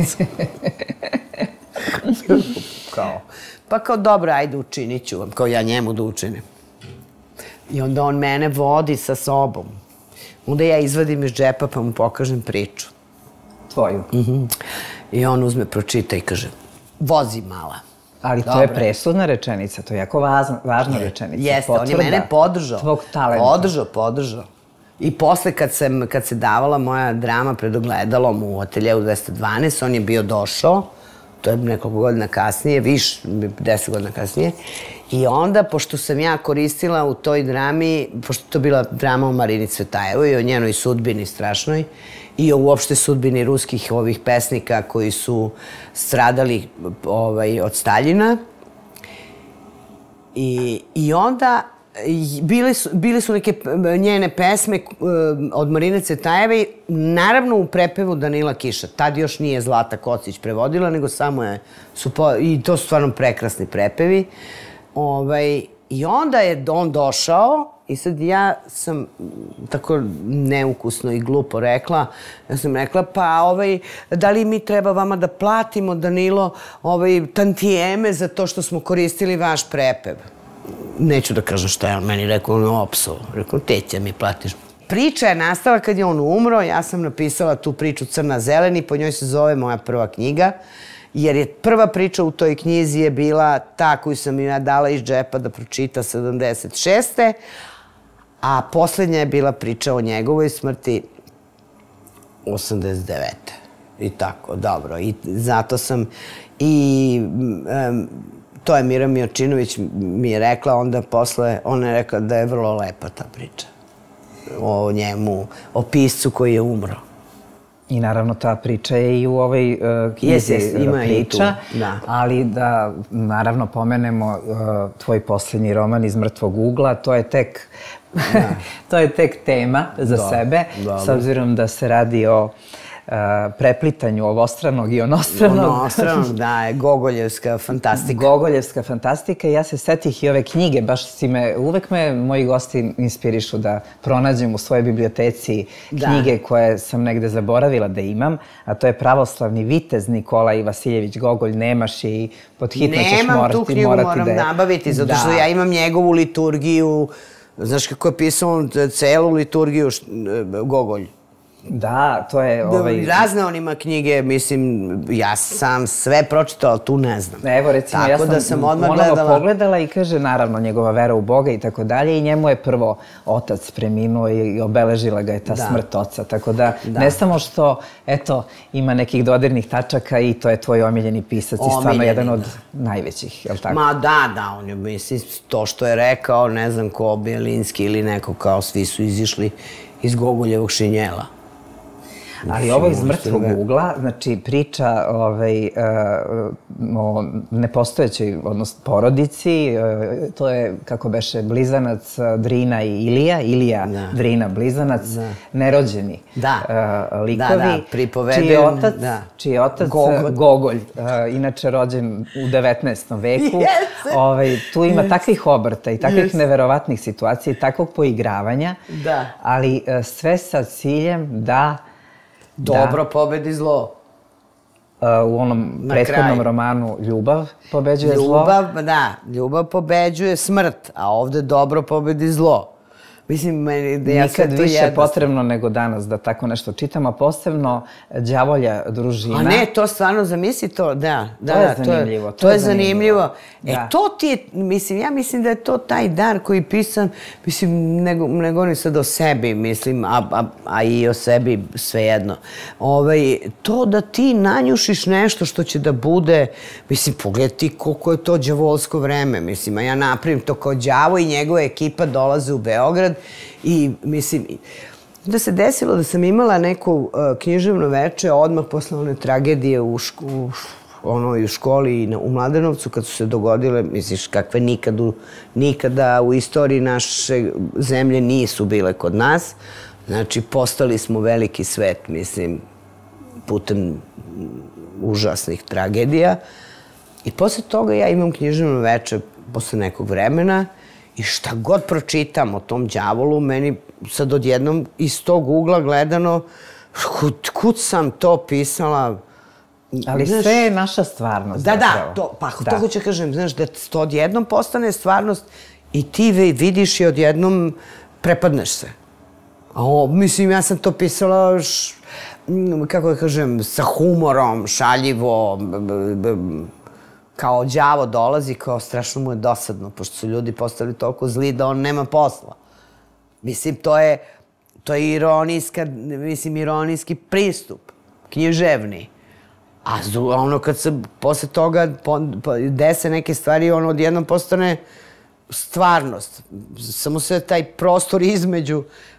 Pa kao, dobro, ajde, učinit ću vam, kao ja njemu da učinim. I onda on mene vodi sa sobom. Onda ja izvadim iz džepa pa mu pokažem priču. Tvoju? I on uzme, pročita i kaže, vozi mala. Ali to je presudna rečenica, to je jako važna rečenica. Jeste, on je mene podržao. Tvog talenta. Podržao. I posle kad se davala moja drama pred ogledalom u ateljevu 212, on je bio došao, to je nekoliko godina kasnije, 10 godina kasnije, i onda, pošto sam ja koristila u toj drami, pošto to bila drama o Marini Cvetajevoj i o njenoj sudbini strašnoj, i o uopšte sudbini ruskih ovih pesnika koji su stradali od Staljina. I onda bile su neke njene pesme od Marine Cvetajeve, naravno u prepevu Danila Kiša. Tad još nije Zlata Kocić prevodila, nego samo je... I to su stvarno prekrasni prepevi. I onda je on došao i sad ja sam tako neukusno i glupo rekla, ja sam rekla, pa da li mi treba vama da platimo, Danilo, tantijeme za to što smo koristili vaš prepev? Neću da kažem šta je on meni rekao, on je opsao. Rekao, teća mi platiš. Priča je nastala kad je on umro, ja sam napisala tu priču Crna zeleni, po njoj se zove moja prva knjiga, jer je prva priča u toj knjizi je bila ta koju sam ja dala iz džepa da pročita 76. A poslednja je bila priča o njegovoj smrti 89. I tako, dobro. I zato sam... I to je Mira Miočinović mi je rekla, onda posle, ona je rekla da je vrlo lepa ta priča. O njemu, o piscu koji je umro. I naravno ta priča je i u ovoj knjizi priča, ali da naravno pomenemo tvoj posljednji roman Iz mrtvog ugla, to je tek tema za sebe, s obzirom da se radi o preplitanju ovostranog i onostranog. Onostranog, da, je Gogoljevska fantastika. Gogoljevska fantastika. Ja se setih i ove knjige, uvek me moji gosti inspirišu da pronađem u svojoj biblioteci knjige koje sam negde zaboravila da imam, a to je Pravoslavni vitez Nikolaj Vasiljević Gogolj. Nemaš je i pod hitno ćeš morati da je... Nemam tu knjigu, moram nabaviti, zato što ja imam njegovu liturgiju, znaš kako je pisao celu liturgiju Gogolj. Da, to je... Razne on ima knjige, mislim, ja sam sve pročitala, ali tu ne znam. Evo, recimo, ja sam ponovo pogledala i kaže, naravno, njegova vera u Boga i tako dalje, i njemu je prvo otac preminuo i obeležila ga je ta smrt oca. Tako da, ne samo što, eto, ima nekih dodirnih tačaka i to je tvoj omiljeni pisac i stvarno jedan od najvećih, je li tako? Ma da, on je, mislim, to što je rekao, ne znam ko, Bjelinski ili neko, kao svi su izišli iz Gogoljevog šinjela. Ali ovo Iz mrtvog ugla, znači priča o nepostojećoj, odnosno porodici, to je, kako beše, blizanac Drina i Ilija, Ilija, Drina, blizanac, nerođeni likovi, čiji je otac Gogolj, inače rođen u 19. veku. Tu ima takvih obrta i takvih neverovatnih situacija i takvog poigravanja, ali sve sa ciljem da dobro pobedi zlo. U onom prethodnom romanu Ljubav pobeđuje zlo. Ljubav, da. Ljubav pobeđuje smrt, a ovde dobro pobedi zlo. Mislim, meni da ja sve to nikad više potrebno nego danas da tako nešto čitam, a posebno Đavolja družina. A ne, to stvarno, zamisli to, da. To je zanimljivo. To je zanimljivo. To ti je, mislim, ja mislim da je to taj dar koji pisan, mislim, ne govorim sad o sebi, mislim, a i o sebi svejedno. To da ti nanjušiš nešto što će da bude, mislim, pogledaj ti koliko je to đavolsko vreme, mislim, a ja napravim to kao đavo i njegova ekipa dolaze u Beograd i, mislim, Da se desilo da sam imala neko književno veče odmah posle one tragedije u školi i u Mladenovcu kad su se dogodile, misliš, kakve nikada u istoriji naše zemlje nisu bile kod nas. Znači, postali smo veliki svet, mislim, putem užasnih tragedija. I posle toga ja imam književno veče posle nekog vremena i šta god pročitam o tom đavolu, meni sad odjednom iz tog ugla gledano, kud sam to pisala. Ali sve je naša stvarnost. Da, to hoću kažem, znaš, da to odjednom postane stvarnost i ti vidiš i odjednom prepadneš se. Mislim, ja sam to pisala, kako da kažem, sa humorom, šaljivo, kao đavo dolazi, kao strašno mu je dosadno, pošto su ljudi postali toliko zli da on nema posla. Mislim, to je ironijski pristup, književni. A ono kad se posle toga dese neke stvari, ono odjednom postane stvarnost. Samo se taj prostor između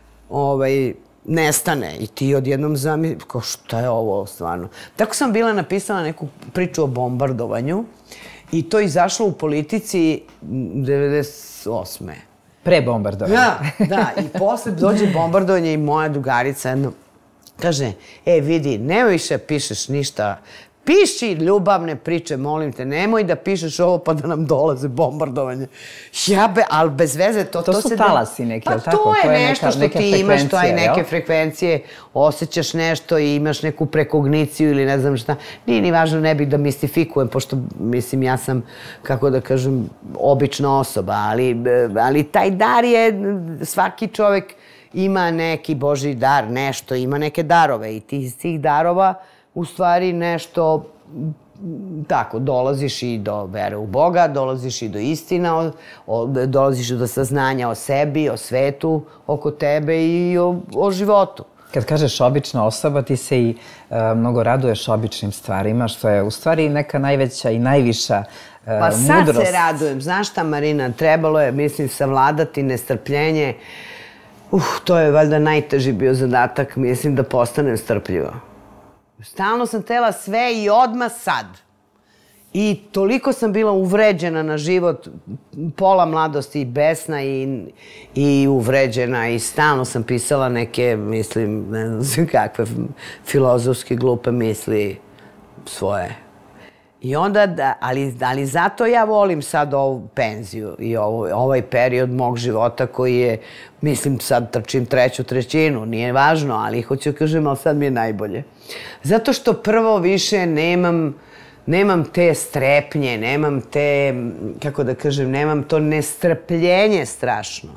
nestane i ti odjednom zamisliš, kao šta je ovo stvarno. Tako sam bila napisala neku priču o bombardovanju i to je izašlo u Politici 98. Pre bombardovanja. Da, i posle dođe bombardovanje i moja drugarica jedno kaže, vidi, nemoj više pišeš ništa, piši ljubavne priče, molim te, nemoj da pišeš ovo pa da nam dolaze bombardovanje. Ali bez veze to... To su talasi neki, ali tako? Pa to je nešto što ti imaš, to je neke frekvencije, osjećaš nešto i imaš neku prekogniciju ili ne znam šta. Nije ni važno, ne bih da mistifikujem, pošto, mislim, ja sam, kako da kažem, obična osoba, ali taj dar je, svaki čovek ima neki Božji dar, nešto, ima neke darove i ti iz tih darova u stvari nešto, tako, dolaziš i do vere u Boga, dolaziš i do istina, dolaziš i do saznanja o sebi, o svetu oko tebe i o životu. Kad kažeš obična osoba, ti se i mnogo raduješ običnim stvarima, što je u stvari neka najveća i najviša mudrost. Pa sad se radujem. Znaš šta, Marina, trebalo je, mislim, savladati nestrpljenje. To je valjda najteži bio zadatak, mislim, da postanem strpljiva. Stalno sam htela sve i odmah sad. I toliko sam bila uvređena na život, pola mladosti i besna i uvređena i stalno sam pisala neke, mislim, ne znam kakve filozofske glupe misli svoje. I onda, ali zato ja volim sad ovu penziju i ovaj period mog života koji je, mislim, sad trčim treću trećinu, nije važno, ali hoću kažem, ali sad mi je najbolje. Zato što prvo više nemam te strepnje, nemam te, kako da kažem, nemam to nestrpljenje strašno.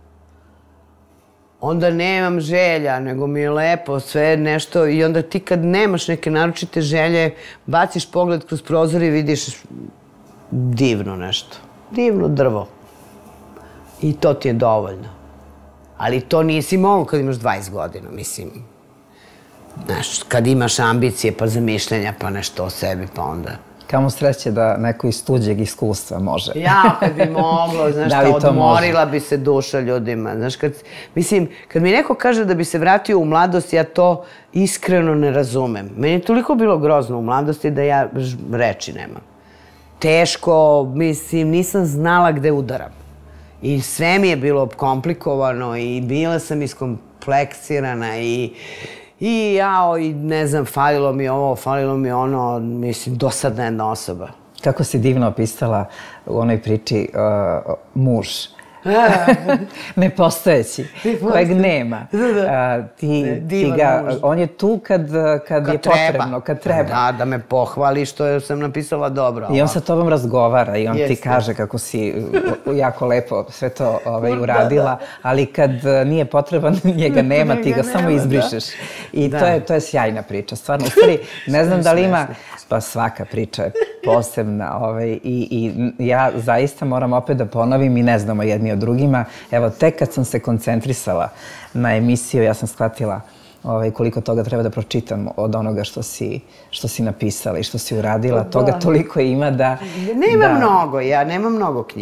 Onda nemam želja, nego mi je lepo sve nešto i onda ti kad nemaš neke naročite želje, baciš pogled kroz prozor i vidiš divno nešto. Divno drvo. I to ti je dovoljno. Ali to nisi mogao kad imaš 20 godina, mislim. Znaš, kad imaš ambicije, pa zamišljenja, pa nešto o sebi, pa onda... Kamo sreće da neko iz tuđeg iskustva može. Ja, kad bi moglo, znaš šta, odmorila bi se duša ljudima. Znaš, mislim, kad mi neko kaže da bi se vratio u mladost, ja to iskreno ne razumem. Meni je toliko bilo grozno u mladosti da ja reči nemam. Teško, mislim, nisam znala gde udaram. I sve mi je bilo komplikovano i bila sam iskompleksirana i ne znam, falilo mi ovo, falilo mi ono, mislim, dosadna jedna osoba. Kako si divno opisala u onoj priči muž. Nepostojeći, kojeg nema. On je tu kad je potrebno, kad treba. Da me pohvali što sam napisala dobro. I on sa tobom razgovara i on ti kaže kako si jako lepo sve to uradila, ali kad nije potreban, njega nema, ti ga samo izbrišeš. I to je sjajna priča. Stvarno, u stvari, ne znam da li ima, pa svaka priča je posebna i ja zaista moram opet da ponovim i ne znamo jedni od drugima. Evo, tek kad sam se koncentrisala na emisiju, ja sam shvatila koliko toga treba da pročitam od onoga što si napisala i što si uradila. Toga toliko ima da... Nema mnogo, ja nemam mnogo knjiga.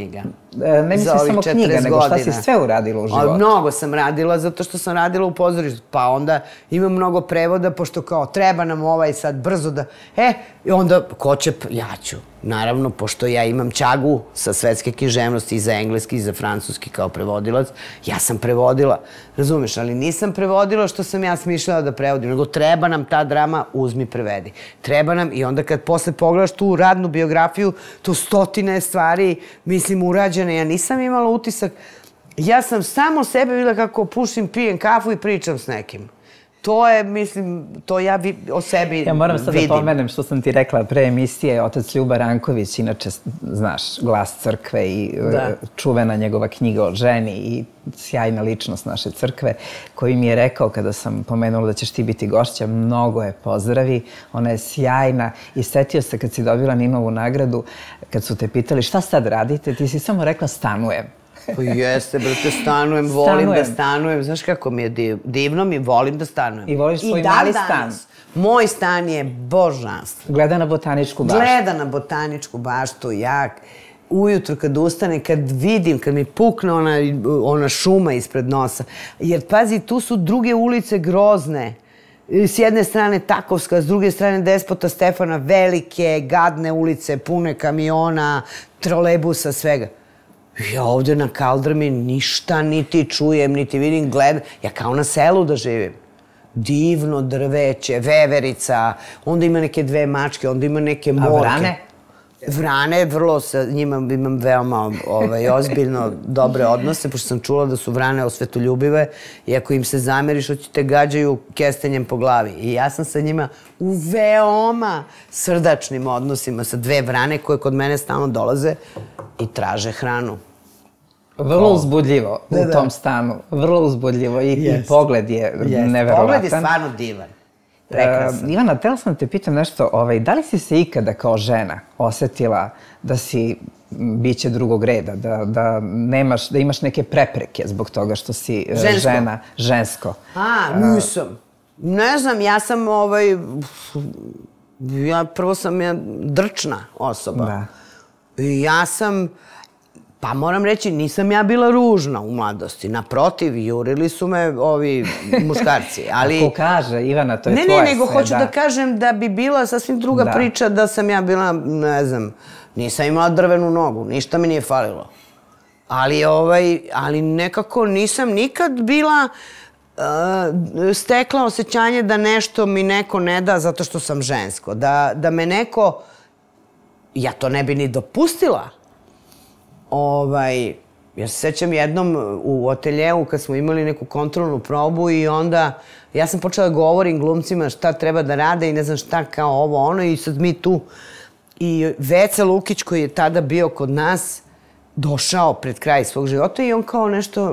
Ne mislim samo knjiga, nego šta si sve uradila u životu? Mnogo sam radila, zato što sam radila u pozorištu. Pa onda imam mnogo prevoda, pošto kao treba nam ovaj sad brzo da... I onda ko će... Ja ću. Naravno, pošto ja imam ćagu sa svetske književnosti i za engleski i za francuski kao prevodilac, ja sam prevodila. Razumeš, ali nisam prevodila što sam ja smišljala da prevodim, nego treba nam ta drama, uzmi prevedi. Treba nam, i onda kad posle pogledaš tu radnu biografiju, to stotine stvari, mislim, urađene. Ja nisam imala utisak. Ja sam samo sebe videla kako pušim, pijem kafu i pričam s nekim. To je, mislim, to ja o sebi vidim. Ja moram sad da pomenem što sam ti rekla pre emisije, otac Ljuba Ranković, inače, znaš, glas crkve i čuvena njegova knjiga o ženi i sjajna ličnost naše crkve, koji mi je rekao kada sam pomenula da ćeš ti biti gošća, mnogo je pozdravi, ona je sjajna i setio se kad si dobila Ninovu nagradu, kad su te pitali šta sad radite, ti si samo rekla stanujem. Pa jeste, brate, stanujem, volim da stanujem. Znaš kako mi je divno, mi volim da stanujem. I voliš svoj mali stan. Moj stan je božanstven. Gleda na Botaničku baštu. Gleda na Botaničku baštu, jak. Ujutro kad ustane, kad vidim, kad mi pukne ona šuma ispred nosa. Jer, pazi, tu su druge ulice grozne. S jedne strane Takovska, s druge strane Despota Stefana, velike, gadne ulice, pune kamiona, trolejbusa, svega. Ja ovdje na kaldrmi ništa niti čujem, niti vidim, gledam. Ja kao na selu da živim. Divno drveće, veverica, onda ima neke dve mačke, onda ima neke morke. A vrane? Vrane, vrlo sa njima imam veoma ozbiljno dobre odnose, pošto sam čula da su vrane osvetoljubive i ako im se zameriš, hoće te gađaju kestenjem po glavi. I ja sam sa njima u veoma srdačnim odnosima sa dve vrane koje kod mene stalno dolaze i traže hranu. Vrlo uzbudljivo u tom stanu. Vrlo uzbudljivo i pogled je neverovatan. Pogled je stvarno divan. Prekrasan. Ivana, htjela sam te pitam nešto. Da li si se ikada kao žena osetila da si biće drugog reda, da imaš neke prepreke zbog toga što si žena, žensko? Nisam. Ne znam, ja sam prvo sam drčna osoba. Ja sam... Pa moram reći, nisam ja bila ružna u mladosti. Naprotiv, jurili su me ovi muškarci. Ako kaže, Ivana, to je tvoje sve. Ne, nego hoću da kažem da bi bila sasvim druga priča da sam ja bila, ne znam, nisam imala drvenu nogu, ništa mi nije falilo. Ali nekako nisam nikad bila stekla osjećanje da nešto mi neko ne da zato što sam žensko. Da me neko, ja to ne bi ni dopustila. Ja se sećam jednom u ateljeu kad smo imali neku kontrolnu probu i onda ja sam počela da govorim glumcima šta treba da rade i ne znam šta kao ovo ono i sad mi tu i Veca Lukić koji je tada bio kod nas došao pred kraj svog života i on kao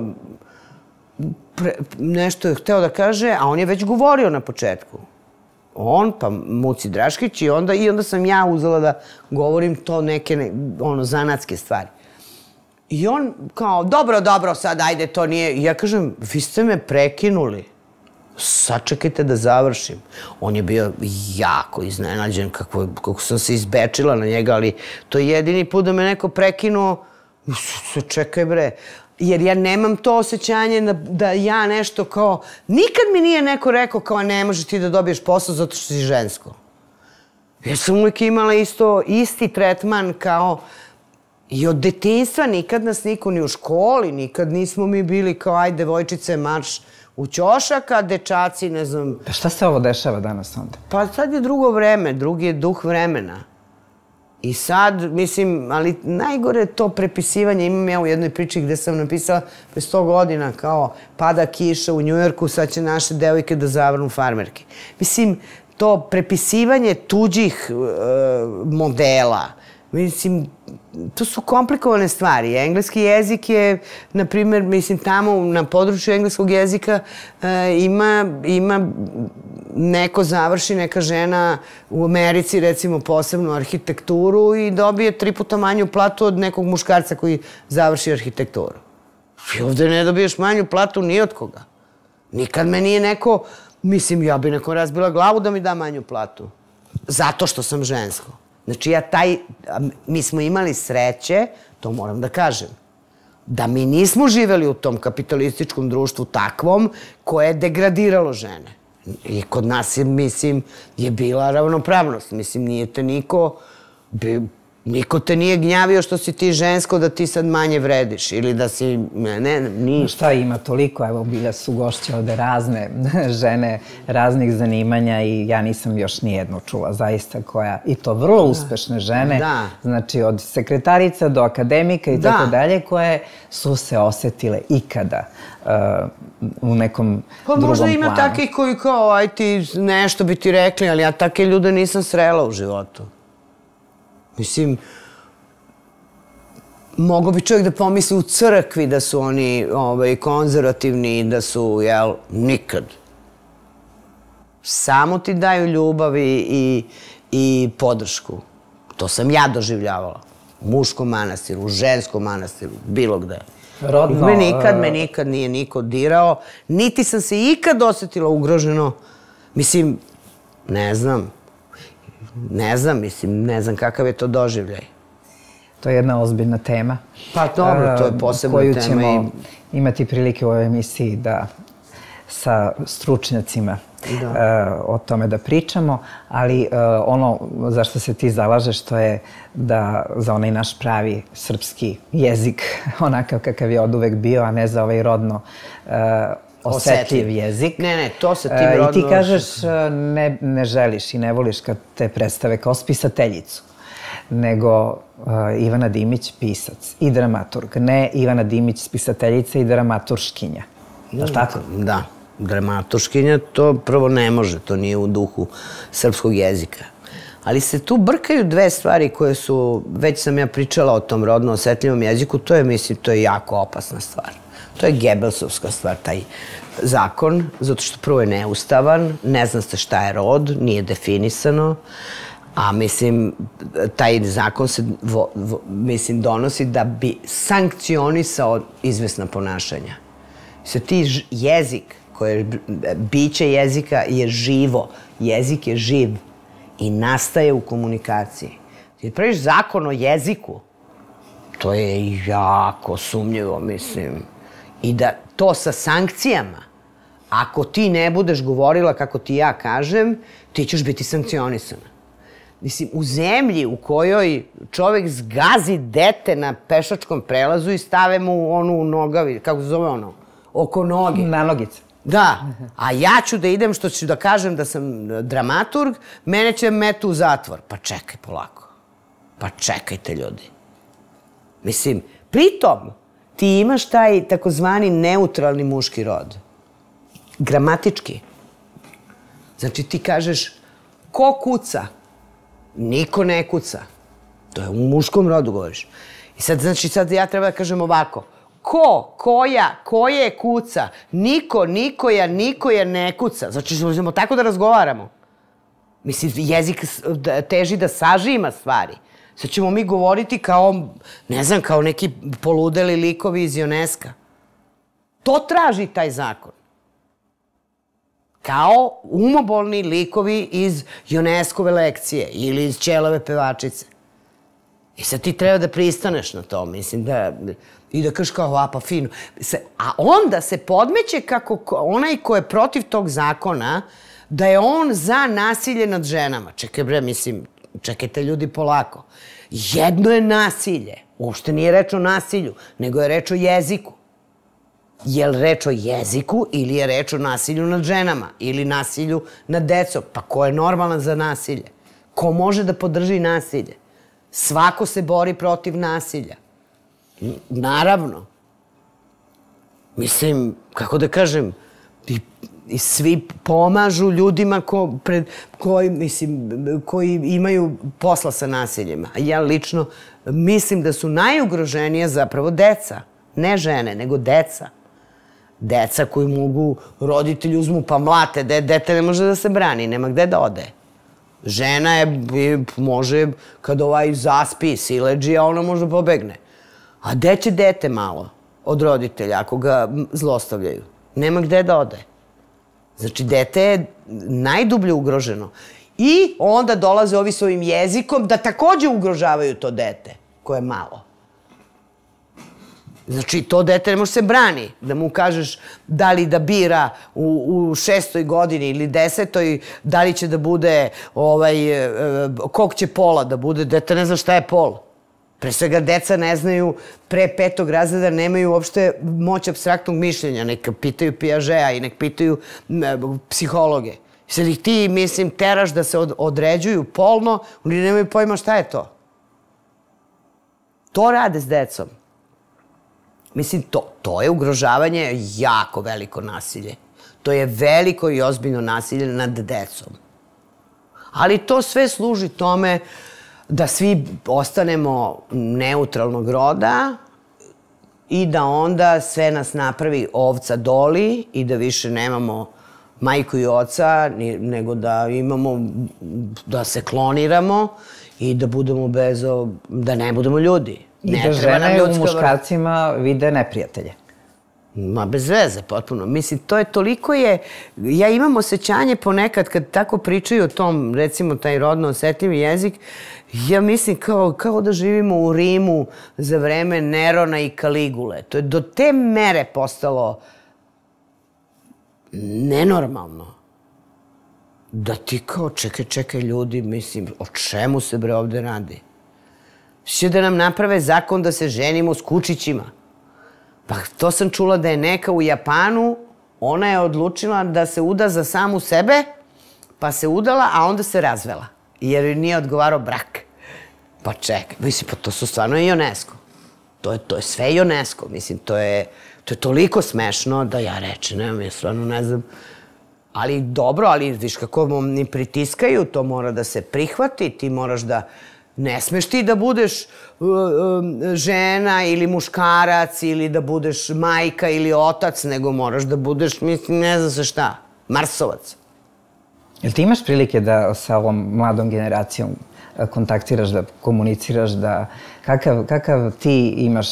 nešto je hteo da kaže, a on je već govorio na početku. On, pa Muci Draškić i onda sam ja uzela da govorim to neke zanatske stvari. I on kao, dobro, sad ajde, to nije... I ja kažem, vi ste me prekinuli. Sačekajte da završim. On je bio jako iznenađen kako sam se izbečila na njega, ali to je jedini put da me neko prekinuo. Čekaj bre. Jer ja nemam to osjećanje da ja nešto kao... Nikad mi nije neko rekao kao ne možeš ti da dobiješ posao zato što si žensko. Ja sam uvijek imala isti tretman kao... I od detinjstva nikad nas niko ni u školi, nikad nismo mi bili kao aj devojčice marš u ćošak, a dečaci ne znam... Pa šta se ovo dešava danas onda? Pa sad je drugo vreme, drugi je duh vremena. I sad, mislim, ali najgore je to prepisivanje. Imam ja u jednoj priči gde sam napisala pre 100 godina kao pada kiša u Njujorku, sad će naše devojke da zavrnu farmerke. Mislim, to prepisivanje tuđih modela, mislim, to su komplikovane stvari. Engleski jezik je, na primjer, mislim, tamo na području engleskog jezika ima neko završi, neka žena u Americi, recimo, posebnu arhitekturu i dobije 3 puta manju platu od nekog muškarca koji završi arhitekturu. I ovdje ne dobiješ manju platu ni od koga. Nikad me nije neko, mislim, ja bi neko razbila glavu da mi da manju platu. Zato što sam žensko. Znači, mi smo imali sreće, to moram da kažem. da mi nismo živeli u tom kapitalističkom društvu takvom koje je degradiralo žene. I kod nas, mislim, je bila ravnopravnost. Mislim, nije te niko te nije gnjavio što si ti žensko da ti sad manje vrediš ili da si... Ne, nije. Šta ima toliko? Evo, bile su gošće ovde razne žene, raznih zanimanja i ja nisam još nijednu čula zaista koja... I to vrlo uspešne žene. Znači, od sekretarica do akademika i tako dalje, koje su se osetile ikada u nekom drugom planu. Možda ima takih koji kao, aj ti nešto bi ti rekli, ali ja take ljude nisam srela u životu. Mislim, mogo bi čovjek da pomisli u crkvi da su oni konzervativni i da su, jel, nikad. Samo ti daju ljubav i podršku. To sam ja doživljavala. U muškom manastiru, u ženskom manastiru, bilo gde. Me nikad nije niko dirao, niti sam se ikad osetila ugroženo. Mislim, ne znam, ne znam kakav je to doživljaj. To je jedna ozbiljna tema. Pa dobro, to je posebna tema. Koju ćemo imati prilike u ovoj emisiji da sa stručnjacima o tome da pričamo, ali ono za što se ti zalažeš to je da za onaj naš pravi srpski jezik, onakav kakav je oduvek bio, a ne za ovaj rodno osetljiv jezik. Ne, to se tim rodno... I ti kažeš ne želiš i ne voliš kad te predstave kao spisateljicu, nego Ivana Dimić pisac i dramaturg, ne Ivana Dimić spisateljica i dramaturškinja. Je li tako? Da. Dramaturškinja, to prvo ne može, to nije u duhu srpskog jezika. Ali se tu brkaju dve stvari koje su, već sam ja pričala o tom rodno osetljivom jeziku, to je, mislim, to je jako opasna stvar. To je Gebelsovska stvar, taj zakon, zato što prvo je neustavan, ne zna se šta je rod, nije definisano, a mislim, taj zakon se donosi da bi sankcionisao izvesna ponašanja. Se ti jezik, biće jezika je živo, jezik je živ i nastaje u komunikaciji. Ti praviš zakon o jeziku, to je jako sumnjivo, mislim. I da to sa sankcijama, ako ti ne budeš govorila kako ti ja kažem, ti ćeš biti sankcionisana. Mislim, u zemlji u kojoj čovjek zgazi dete na pešačkom prelazu i stave mu onu u nogavi, kako se zove ono? Oko noge. Na nogice. Da, a ja ću da idem, što ću da kažem da sam dramaturg, mene će metu u zatvor. Pa čekaj polako. Pa čekajte ljudi. Mislim, pritom ti imaš taj takozvani neutralni muški rod. Gramatički. Znači ti kažeš, ko kuca? Niko ne kuca. To je u muškom rodu govoriš. I sad, znači, sad ja treba da kažem ovako. Ko, koja, koje kuca? Niko, nikoja, nikoja ne kuca. Znači, ćemo tako da razgovaramo. Mislim, jezik teži da sažima stvari. Sad ćemo mi govoriti kao, ne znam, kao neki poludeli likovi iz UNESCO. To traži taj zakon. Kao umobolni likovi iz UNESCO-ve lekcije ili iz Ćelave pevačice. I sad ti treba da pristaneš na to, mislim, i da kažeš kao, pa fino. A onda se podmeće kako onaj ko je protiv tog zakona, da je on za nasilje nad ženama. Čekaj bre, mislim, čekajte ljudi polako. Jedno je nasilje. Uopšte nije reč o nasilju, nego je reč o jeziku. Je li reč o jeziku ili je reč o nasilju nad ženama ili nasilju nad decom? Pa ko je normalan za nasilje? Ko može da podrži nasilje? Svako se bori protiv nasilja. Naravno. Mislim, kako da kažem, i svi pomažu ljudima koji imaju posla sa nasiljima. Ja lično mislim da su najugroženije zapravo deca. Ne žene, nego deca. Deca koji mogu, roditelji uzmu pa mlate, dete ne može da se brani, nema gde da ode. Žena je, može, kad ovaj zaspi, sileđi, a ona može pobegne. A gde će dete malo od roditelja ako ga zlostavljaju? Nema gde da ode. Znači, dete je najdublje ugroženo. I onda dolaze ovi s ovim jezikom da takođe ugrožavaju to dete, koje je malo. Znači, to dete ne može se brani. Da mu kažeš da li da bira u 6. godini ili 10. da li će da bude, kog će pola da bude. Dete ne zna šta je pol. Pre svega, deca ne znaju, pre 5. razreda nemaju uopšte moć apstraktnog mišljenja. Neka pitaju Piažea i nek pitaju psihologe. Sad ih ti, mislim, teraš da se određuju polno, oni nemaju pojma šta je to. To rade s decom. Mislim, to je ugrožavanje jako veliko nasilje. To je veliko i ozbiljno nasilje nad decom. Ali to sve služi tome da svi ostanemo neutralnog roda i da onda sve nas napravi ovca doli i da više nemamo majku i oca, nego da imamo, da se kloniramo i da budemo da ne budemo ljudi. I da žene u muškarcima vide neprijatelje. Ma bez veze, potpuno. Mislim, to je toliko ja imam osjećanje ponekad kad tako pričaju o tom, recimo, taj rodno osetljivi jezik, ja mislim kao da živimo u Rimu za vreme Nerona i Kaligule. To je do te mere postalo nenormalno. Da ti kao, čekaj ljudi, mislim, o čemu se bre ovde radi? Će da nam naprave zakon da se ženimo s kučićima. Pa to sam čula da je neka u Japanu, ona je odlučila da se uda za samu sebe, pa se udala, a onda se razvela. Jer joj nije odgovarao brak. Pa čekaj, mislim, pa to su stvarno i UNESCO. To je sve UNESCO, mislim, to je toliko smešno da ja rečem, ja stvarno ne znam. Ali dobro, ali viš kako ni pritiskaju, to mora da se prihvati, ti moraš da... Ne smeš ti da budeš žena ili muškarac ili da budeš majka ili otac, nego moraš da budeš, mislim, ne znam se šta, marsovac. Jel ti imaš prilike da sa ovom mladom generacijom kontaktiraš, da komuniciraš, da kakav ti imaš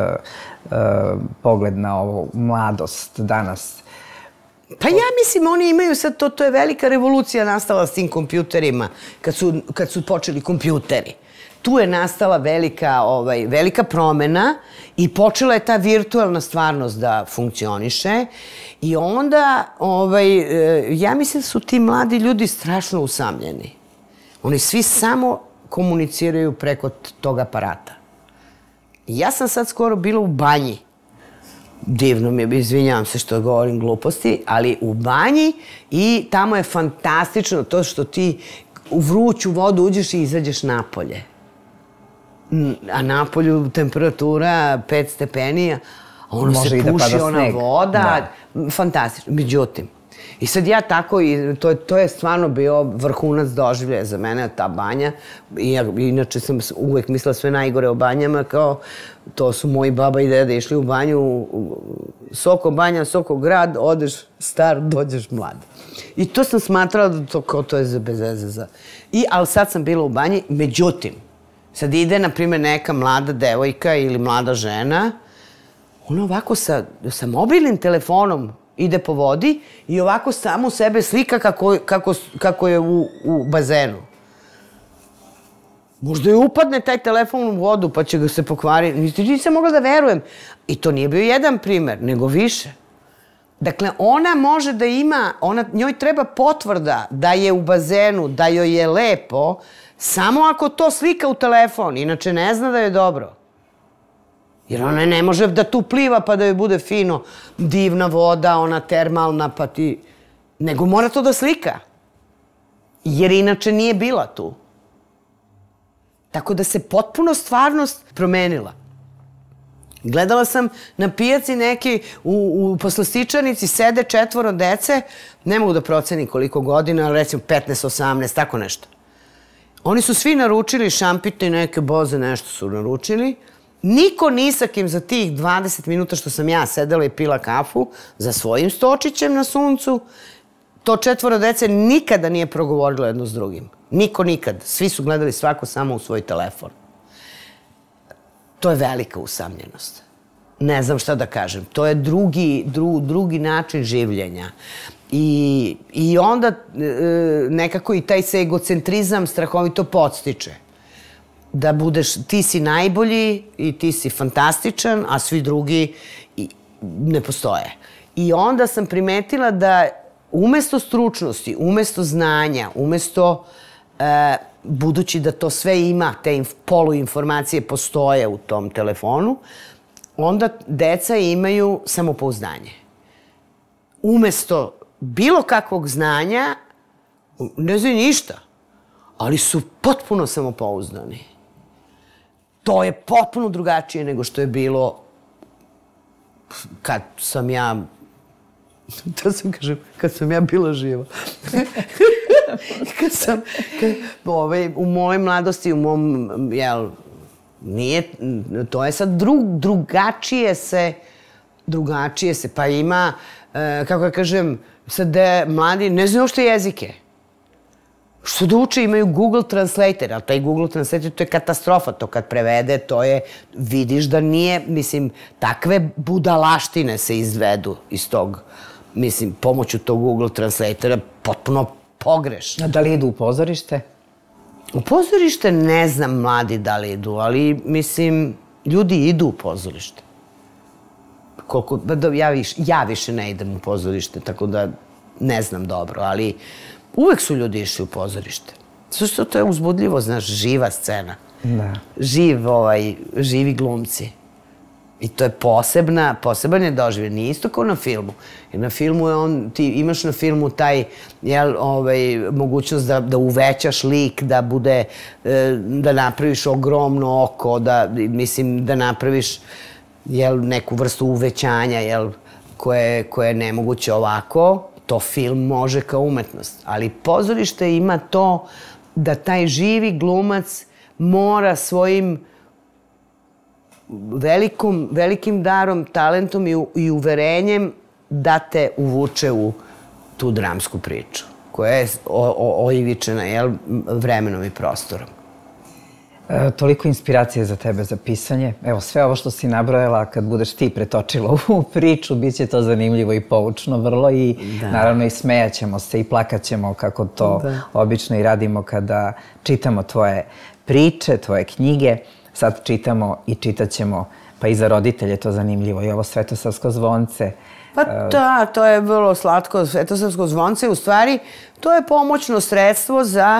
pogled na ovu mladost danas? Pa ja mislim, oni imaju sad to je velika revolucija nastala s tim kompjuterima, kad su počeli kompjuteri. Tu je nastala velika promena i počela je ta virtualna stvarnost da funkcioniše i onda, ja mislim da su ti mladi ljudi strašno usamljeni. Oni svi samo komuniciraju preko tog aparata. Ja sam sad skoro bila u banji. Divno mi je, izvinjavam se što govorim gluposti, ali u banji i tamo je fantastično to što ti u vruću vodu uđeš i izađeš napolje. A napolju temperatura 5 stepeni, a ono se puši, ona voda, fantastično. Međutim, i sad ja tako, to je stvarno bio vrhunac doživljaja za mene, ta banja. Inače sam uvek mislila sve najgore o banjama, kao to su moji baba i deda išli u banju, Soko banja, Soko grad, odeš star, dođeš mlad. I to sam smatrala da to je za bez veze. Ali sad sam bila u banji, međutim, sad ide, na primjer, neka mlada devojka ili mlada žena, ona ovako sa mobilnim telefonom ide po vodi i ovako samo sebe slika kako je u bazenu. Možda joj upadne taj telefon u vodu pa će ga se pokvariti. Nisam mogla da verujem. I to nije bio jedan primer, nego više. Dakle, ona može da ima, njoj treba potvrda da je u bazenu, da joj je lepo, samo ako to slika u telefon, inače ne zna da je dobro. Jer ona ne može da tu pliva pa da joj bude fino, divna voda, ona termalna, pa ti... Nego mora to da slika. Jer inače nije bila tu. Tako da se potpuno stvarnost promenila. Gledala sam na pijaci neki, u poslastičarnici sede 4 dece, ne mogu da procenim koliko godina, ali recimo 15-18, tako nešto. Oni su svi naručili šampite i neke boze, nešto su naručili. Niko ni sa kim za tih 20 minuta što sam ja sedela i pila kafu za svojim stočićem na suncu, to 4 dece nikada nije progovorilo jedno s drugim. Niko nikad. Svi su gledali svako samo u svoj telefon. To je velika usamljenost. Ne znam šta da kažem. To je drugi način življenja. I onda nekako i taj se egocentrizam strahovito podstiče. da budeš, ti si najbolji i ti si fantastičan, a svi drugi ne postoje. I onda sam primetila da umesto stručnosti, umesto znanja, umesto, budući da to sve ima, te poluinformacije postoje u tom telefonu, onda deca imaju samopouzdanje. Umesto bilo kakvog znanja, ne znaju ništa, ali su potpuno samopouzdani. To je potpuno drugačije nego što je bilo kad sam ja, to sam kažem, kad sam ja bila živa. U mojoj mladosti, u mom, jel, nije, to je sad drugačije se, pa ima, kako ja kažem, sad mladi ne znaju uopšte jezike. Što da uče, imaju Google Translator, ali taj Google Translator to je katastrofa, to kad prevede, to je, vidiš da nije, mislim, takve budalaštine se izvedu iz tog, mislim, pomoću tog Google Translatora, potpuno pogrešno. A da li idu u pozorište? U pozorište ne znam mladi da li idu, ali, mislim, ljudi idu u pozorište. Ja više ne idem u pozorište, tako da ne znam dobro, ali uvek su ljudi išli u pozorište. Zato što to je uzbudljivo, znaš, živa scena. Da. Živi glumci. I to je poseban je doživljaj. Nije isto kao na filmu. Jer na filmu je ti imaš na filmu taj, mogućnost da uvećaš lik, da bude, da napraviš ogromno oko, da napraviš neku vrstu uvećanja, koje je nemoguće ovako. To film može kao umetnost. Ali pozorište ima to da taj živi glumac mora svojim velikim darom, talentom i uverenjem da te uvuče u tu dramsku priču koja je oivičena vremenom i prostorom. Toliko inspiracije za tebe za pisanje. Evo, sve ovo što si nabrojala, kad budeš ti pretočila u priču, bit će to zanimljivo i poučno vrlo i naravno i smejaćemo se i plakaćemo kako to obično i radimo kada čitamo tvoje priče, tvoje knjige. Sad čitamo i čitaćemo, pa i za roditelje to zanimljivo. I ovo Svetosavsko zvonce. Pa da, to je vrlo slatko. Svetosavsko zvonce, u stvari, to je pomoćno sredstvo za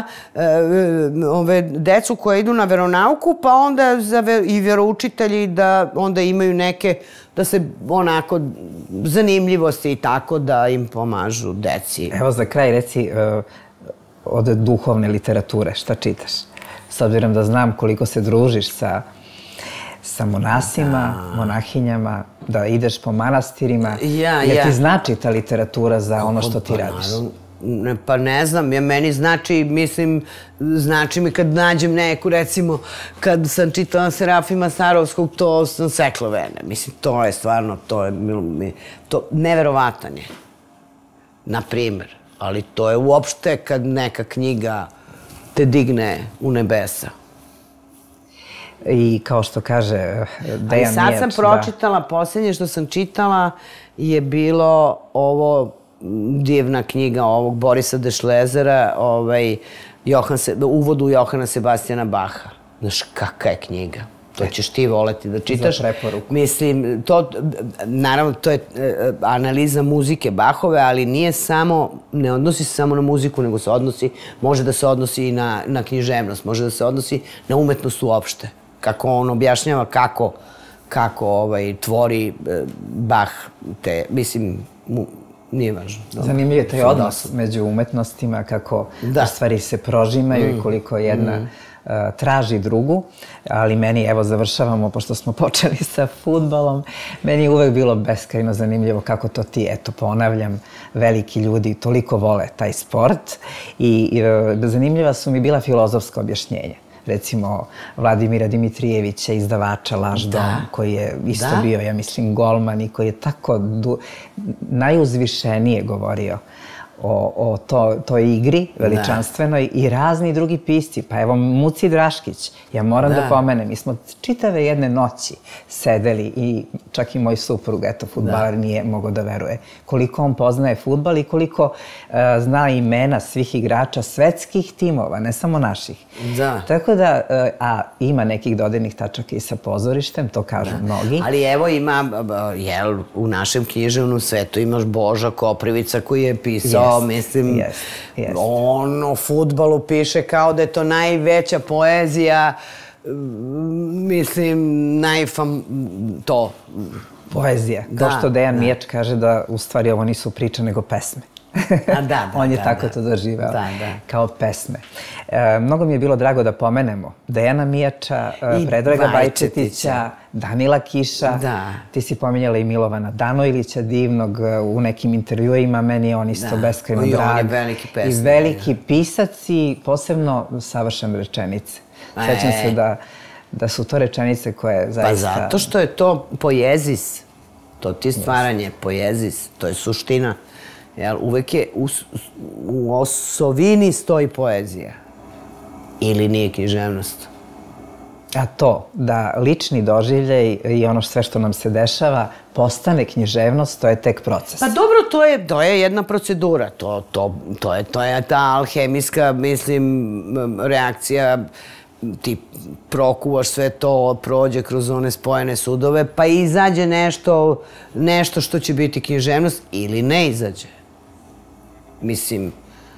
decu koje idu na veronauku, pa onda i veroučitelji da onda imaju neke, da se onako zanimljivosti i tako da im pomažu deci. Evo za kraj reci od duhovne literature, šta čitaš? S obzirom da znam koliko se družiš sa monasima, monahinjama, da ideš po manastirima. Jer ti znači ta literatura za ono što ti radiš? Pa ne znam, meni znači mi kad nađem neku, recimo, kad sam čitala Serafima Starovskog, to sam sekla vene. Mislim, to je stvarno, neverovatan je, na primer. Ali to je uopšte kad neka knjiga te digne u nebesa. I kao što kaže Dejan Mječ... Ali sad sam pročitala, posljednje što sam čitala je bilo ovo divna knjiga ovog Borisa Dešlezera, uvodu Johana Sebastijana Baha. Znaš, kakva je knjiga. To ćeš ti voleti da čitaš. Za preporuku. Mislim, naravno, to je analiza muzike Bahove, ali ne odnosi se samo na muziku, nego može da se odnosi i na književnost, može da se odnosi na umetnost uopšte. Kako on objašnjava kako tvori Bach te, mislim, nije važno. Zanimljiv je taj odnos među umetnostima, kako u stvari se prožimaju i koliko jedna traži drugu, ali meni, evo, završavamo, pošto smo počeli sa fudbalom, meni je uvek bilo beskrajno zanimljivo kako to ti, eto, ponavljam, veliki ljudi toliko vole taj sport i zanimljiva su mi bila filozofska objašnjenja. Recimo, Vladimira Dimitrijevića, izdavača Laž dom, koji je isto bio, ja mislim, golman i koji je tako najuzvišenije govorio o toj igri veličanstvenoj i razni drugi pisci. Pa evo, Muci Draškić, ja moram da pomenem, mi smo čitave jedne noći sedeli i čak i moj suprug, eto, fudbaler, nije mogao da veruje koliko on poznaje fudbal i koliko zna imena svih igrača svetskih timova, ne samo naših. Da. Tako da, a ima nekih dodirnih tačaka i sa pozorištem, to kažu mnogi. Ali evo ima, jel, u našem književnom svetu imaš Boža Koprivica koji je pisao, mislim, on o fudbalu piše kao da je to najveća poezija, mislim, to. Poezija, kao što Dejan Mijač kaže da u stvari ovo nisu priče nego pesme. On je tako to doživao, kao pesme. Mnogo mi je bilo drago da pomenemo Dejana Mijača, Predraga Bajčetića, Danila Kiša. Ti si pominjala i Milovana Danojlića, divnog u nekim intervjuima. Meni je on isto beskrajno drag. I on je veliki pesnik. I veliki pisac i posebno savršene rečenice. Sjećam se da su to rečenice koje zaista... Pa zato što je to poezis. To ti je stvaranje, poezis. To je suština. Uvek je u osovini stoji poezija. Ili nije književnost. A to, da lični doživljaj i ono sve što nam se dešava postane književnost, to je tek proces. Pa dobro, to je jedna procedura. To je ta alhemijska, mislim, reakcija. Ti prokuvaš sve to, prođe kroz one spojene sudove, pa izađe nešto što će biti književnost ili ne izađe. Mislim,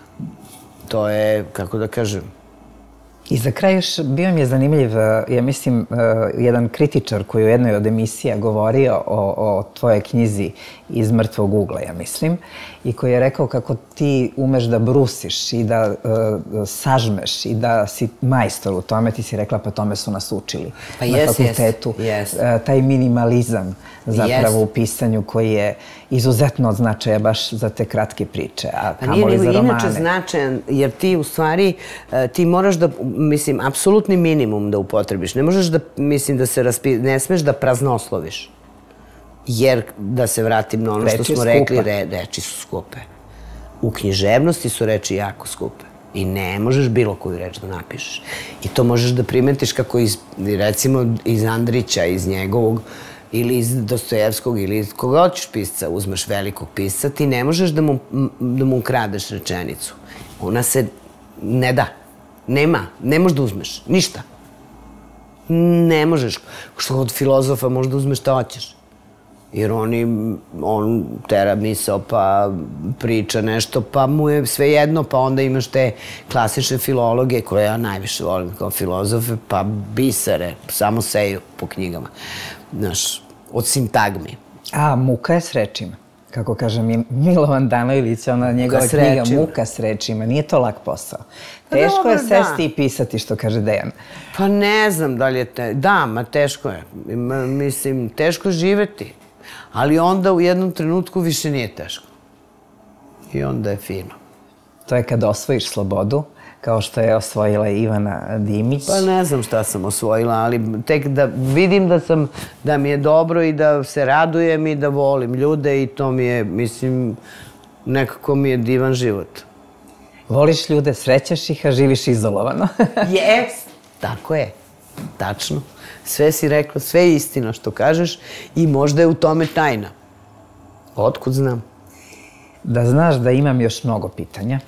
to je, kako da kažem... I za kraj još bio mi je zanimljiv, ja mislim, jedan kritičar koji u jednoj od emisija govorio o tvojoj knjizi Iz mrtvog ugla, ja mislim, i koji je rekao kako ti umeš da brusiš i da sažmeš i da si majstor u tome. Ti si rekla, pa tome su nas učili na fakultetu. Taj minimalizam zapravo u pisanju koji je izuzetno od značaja baš za te kratke priče, a kamoli za romane. Inače značajan, jer ti u stvari, ti moraš da, mislim, apsolutni minimum da upotrebiš. Ne možeš da, mislim, ne smeš da praznosloviš. Jer, da se vratim na ono što smo rekli, reči su skupe. U književnosti su reči jako skupe. I ne možeš bilo koju reč da napišeš. I to možeš da primetiš kako recimo iz Andrića, iz njegovog, ili iz Dostojevskog, ili iz koga hoćeš pisca, uzmeš velikog pisca, ti ne možeš da mu ukradeš rečenicu. Ona se ne da. Nema. Ne možeš da uzmeš. Ništa. Ne možeš. Što od filozofa možeš da uzmeš šta hoćeš. Jer on tera misao, pa priča nešto, pa mu je sve jedno, pa onda imaš te klasične filologe koje ja najviše volim kao filozofe, pa bisere, samo seju po knjigama. Znaš, od sintagmi. A, muka je s rečima. Kako kaže Milovan Danojlić, ona njegova knjiga Muka s rečima. Nije to lak posao. Teško je sesti i pisati, što kaže Dejan. Pa ne znam da li je... Da, ma teško je. Mislim, teško je živeti. Ali onda u jednom trenutku više nije teško. I onda je fino. To je kad osvojiš slobodu, kao što je osvojila Ivana Dimić. Pa ne znam šta sam osvojila, ali tek da vidim da mi je dobro i da se radujem i da volim ljude i to mi je, mislim, nekako mi je divan život. Voliš ljude, srećaš ih, a živiš izolovano. Jes, tako je, tačno. Sve si rekla, sve je istina što kažeš i možda je u tome tajna. Otkud znam? Da znaš da imam još mnogo pitanja.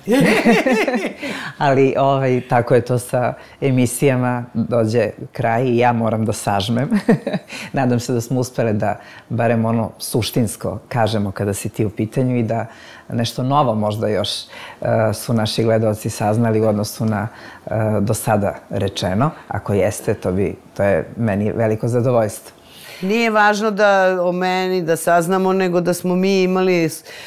Ali tako je to sa emisijama, dođe kraj i ja moram da sažmem. Nadam se da smo uspele da barem ono suštinsko kažemo kada si ti u pitanju i da nešto novo možda još su naši gledalci saznali u odnosu na do sada rečeno. Ako jeste, to je meni veliko zadovoljstvo. Nije važno o meni da saznamo, nego da smo mi imali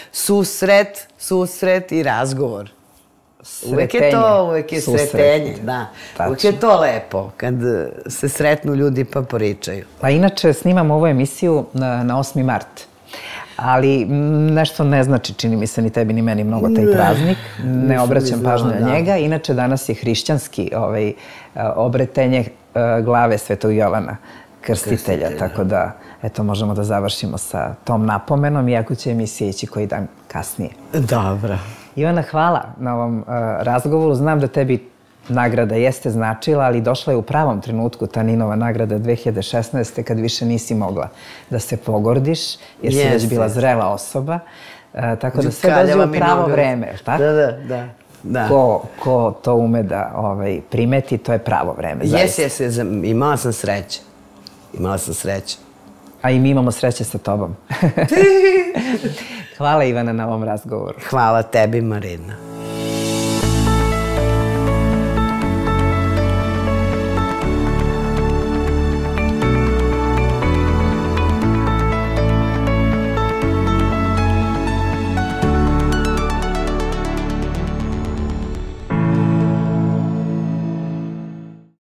susret i razgovor. Uvek je sretenje, da. Uvek je to lepo, kad se sretnu ljudi pa pričaju. Pa inače, snimamo ovu emisiju na 8. mart. Ali nešto ne znači, čini mi se, ni tebi ni meni mnogo taj praznik. Ne obraćam pažnju na njega. Inače, danas je hrišćanski obretenje glave Svetog Jovana Krstitelja, tako da, eto, možemo da završimo sa tom napomenom, iako će emisija ići koji dan kasnije. Dobro. Ivana, hvala na ovom razgovoru. Znam da tebi nagrada jeste značila, ali došla je u pravom trenutku ta Ninova nagrada 2016. kad više nisi mogla da se pogordiš, jer si već bila zrela osoba. Tako da sve dođe u pravo vreme, je li tako? Da. Ko to ume da primeti, to je pravo vreme. Imala sam sreće. A i mi imamo sreće sa tobom. Hvala Ivana na ovom razgovoru. Hvala tebi, Marina.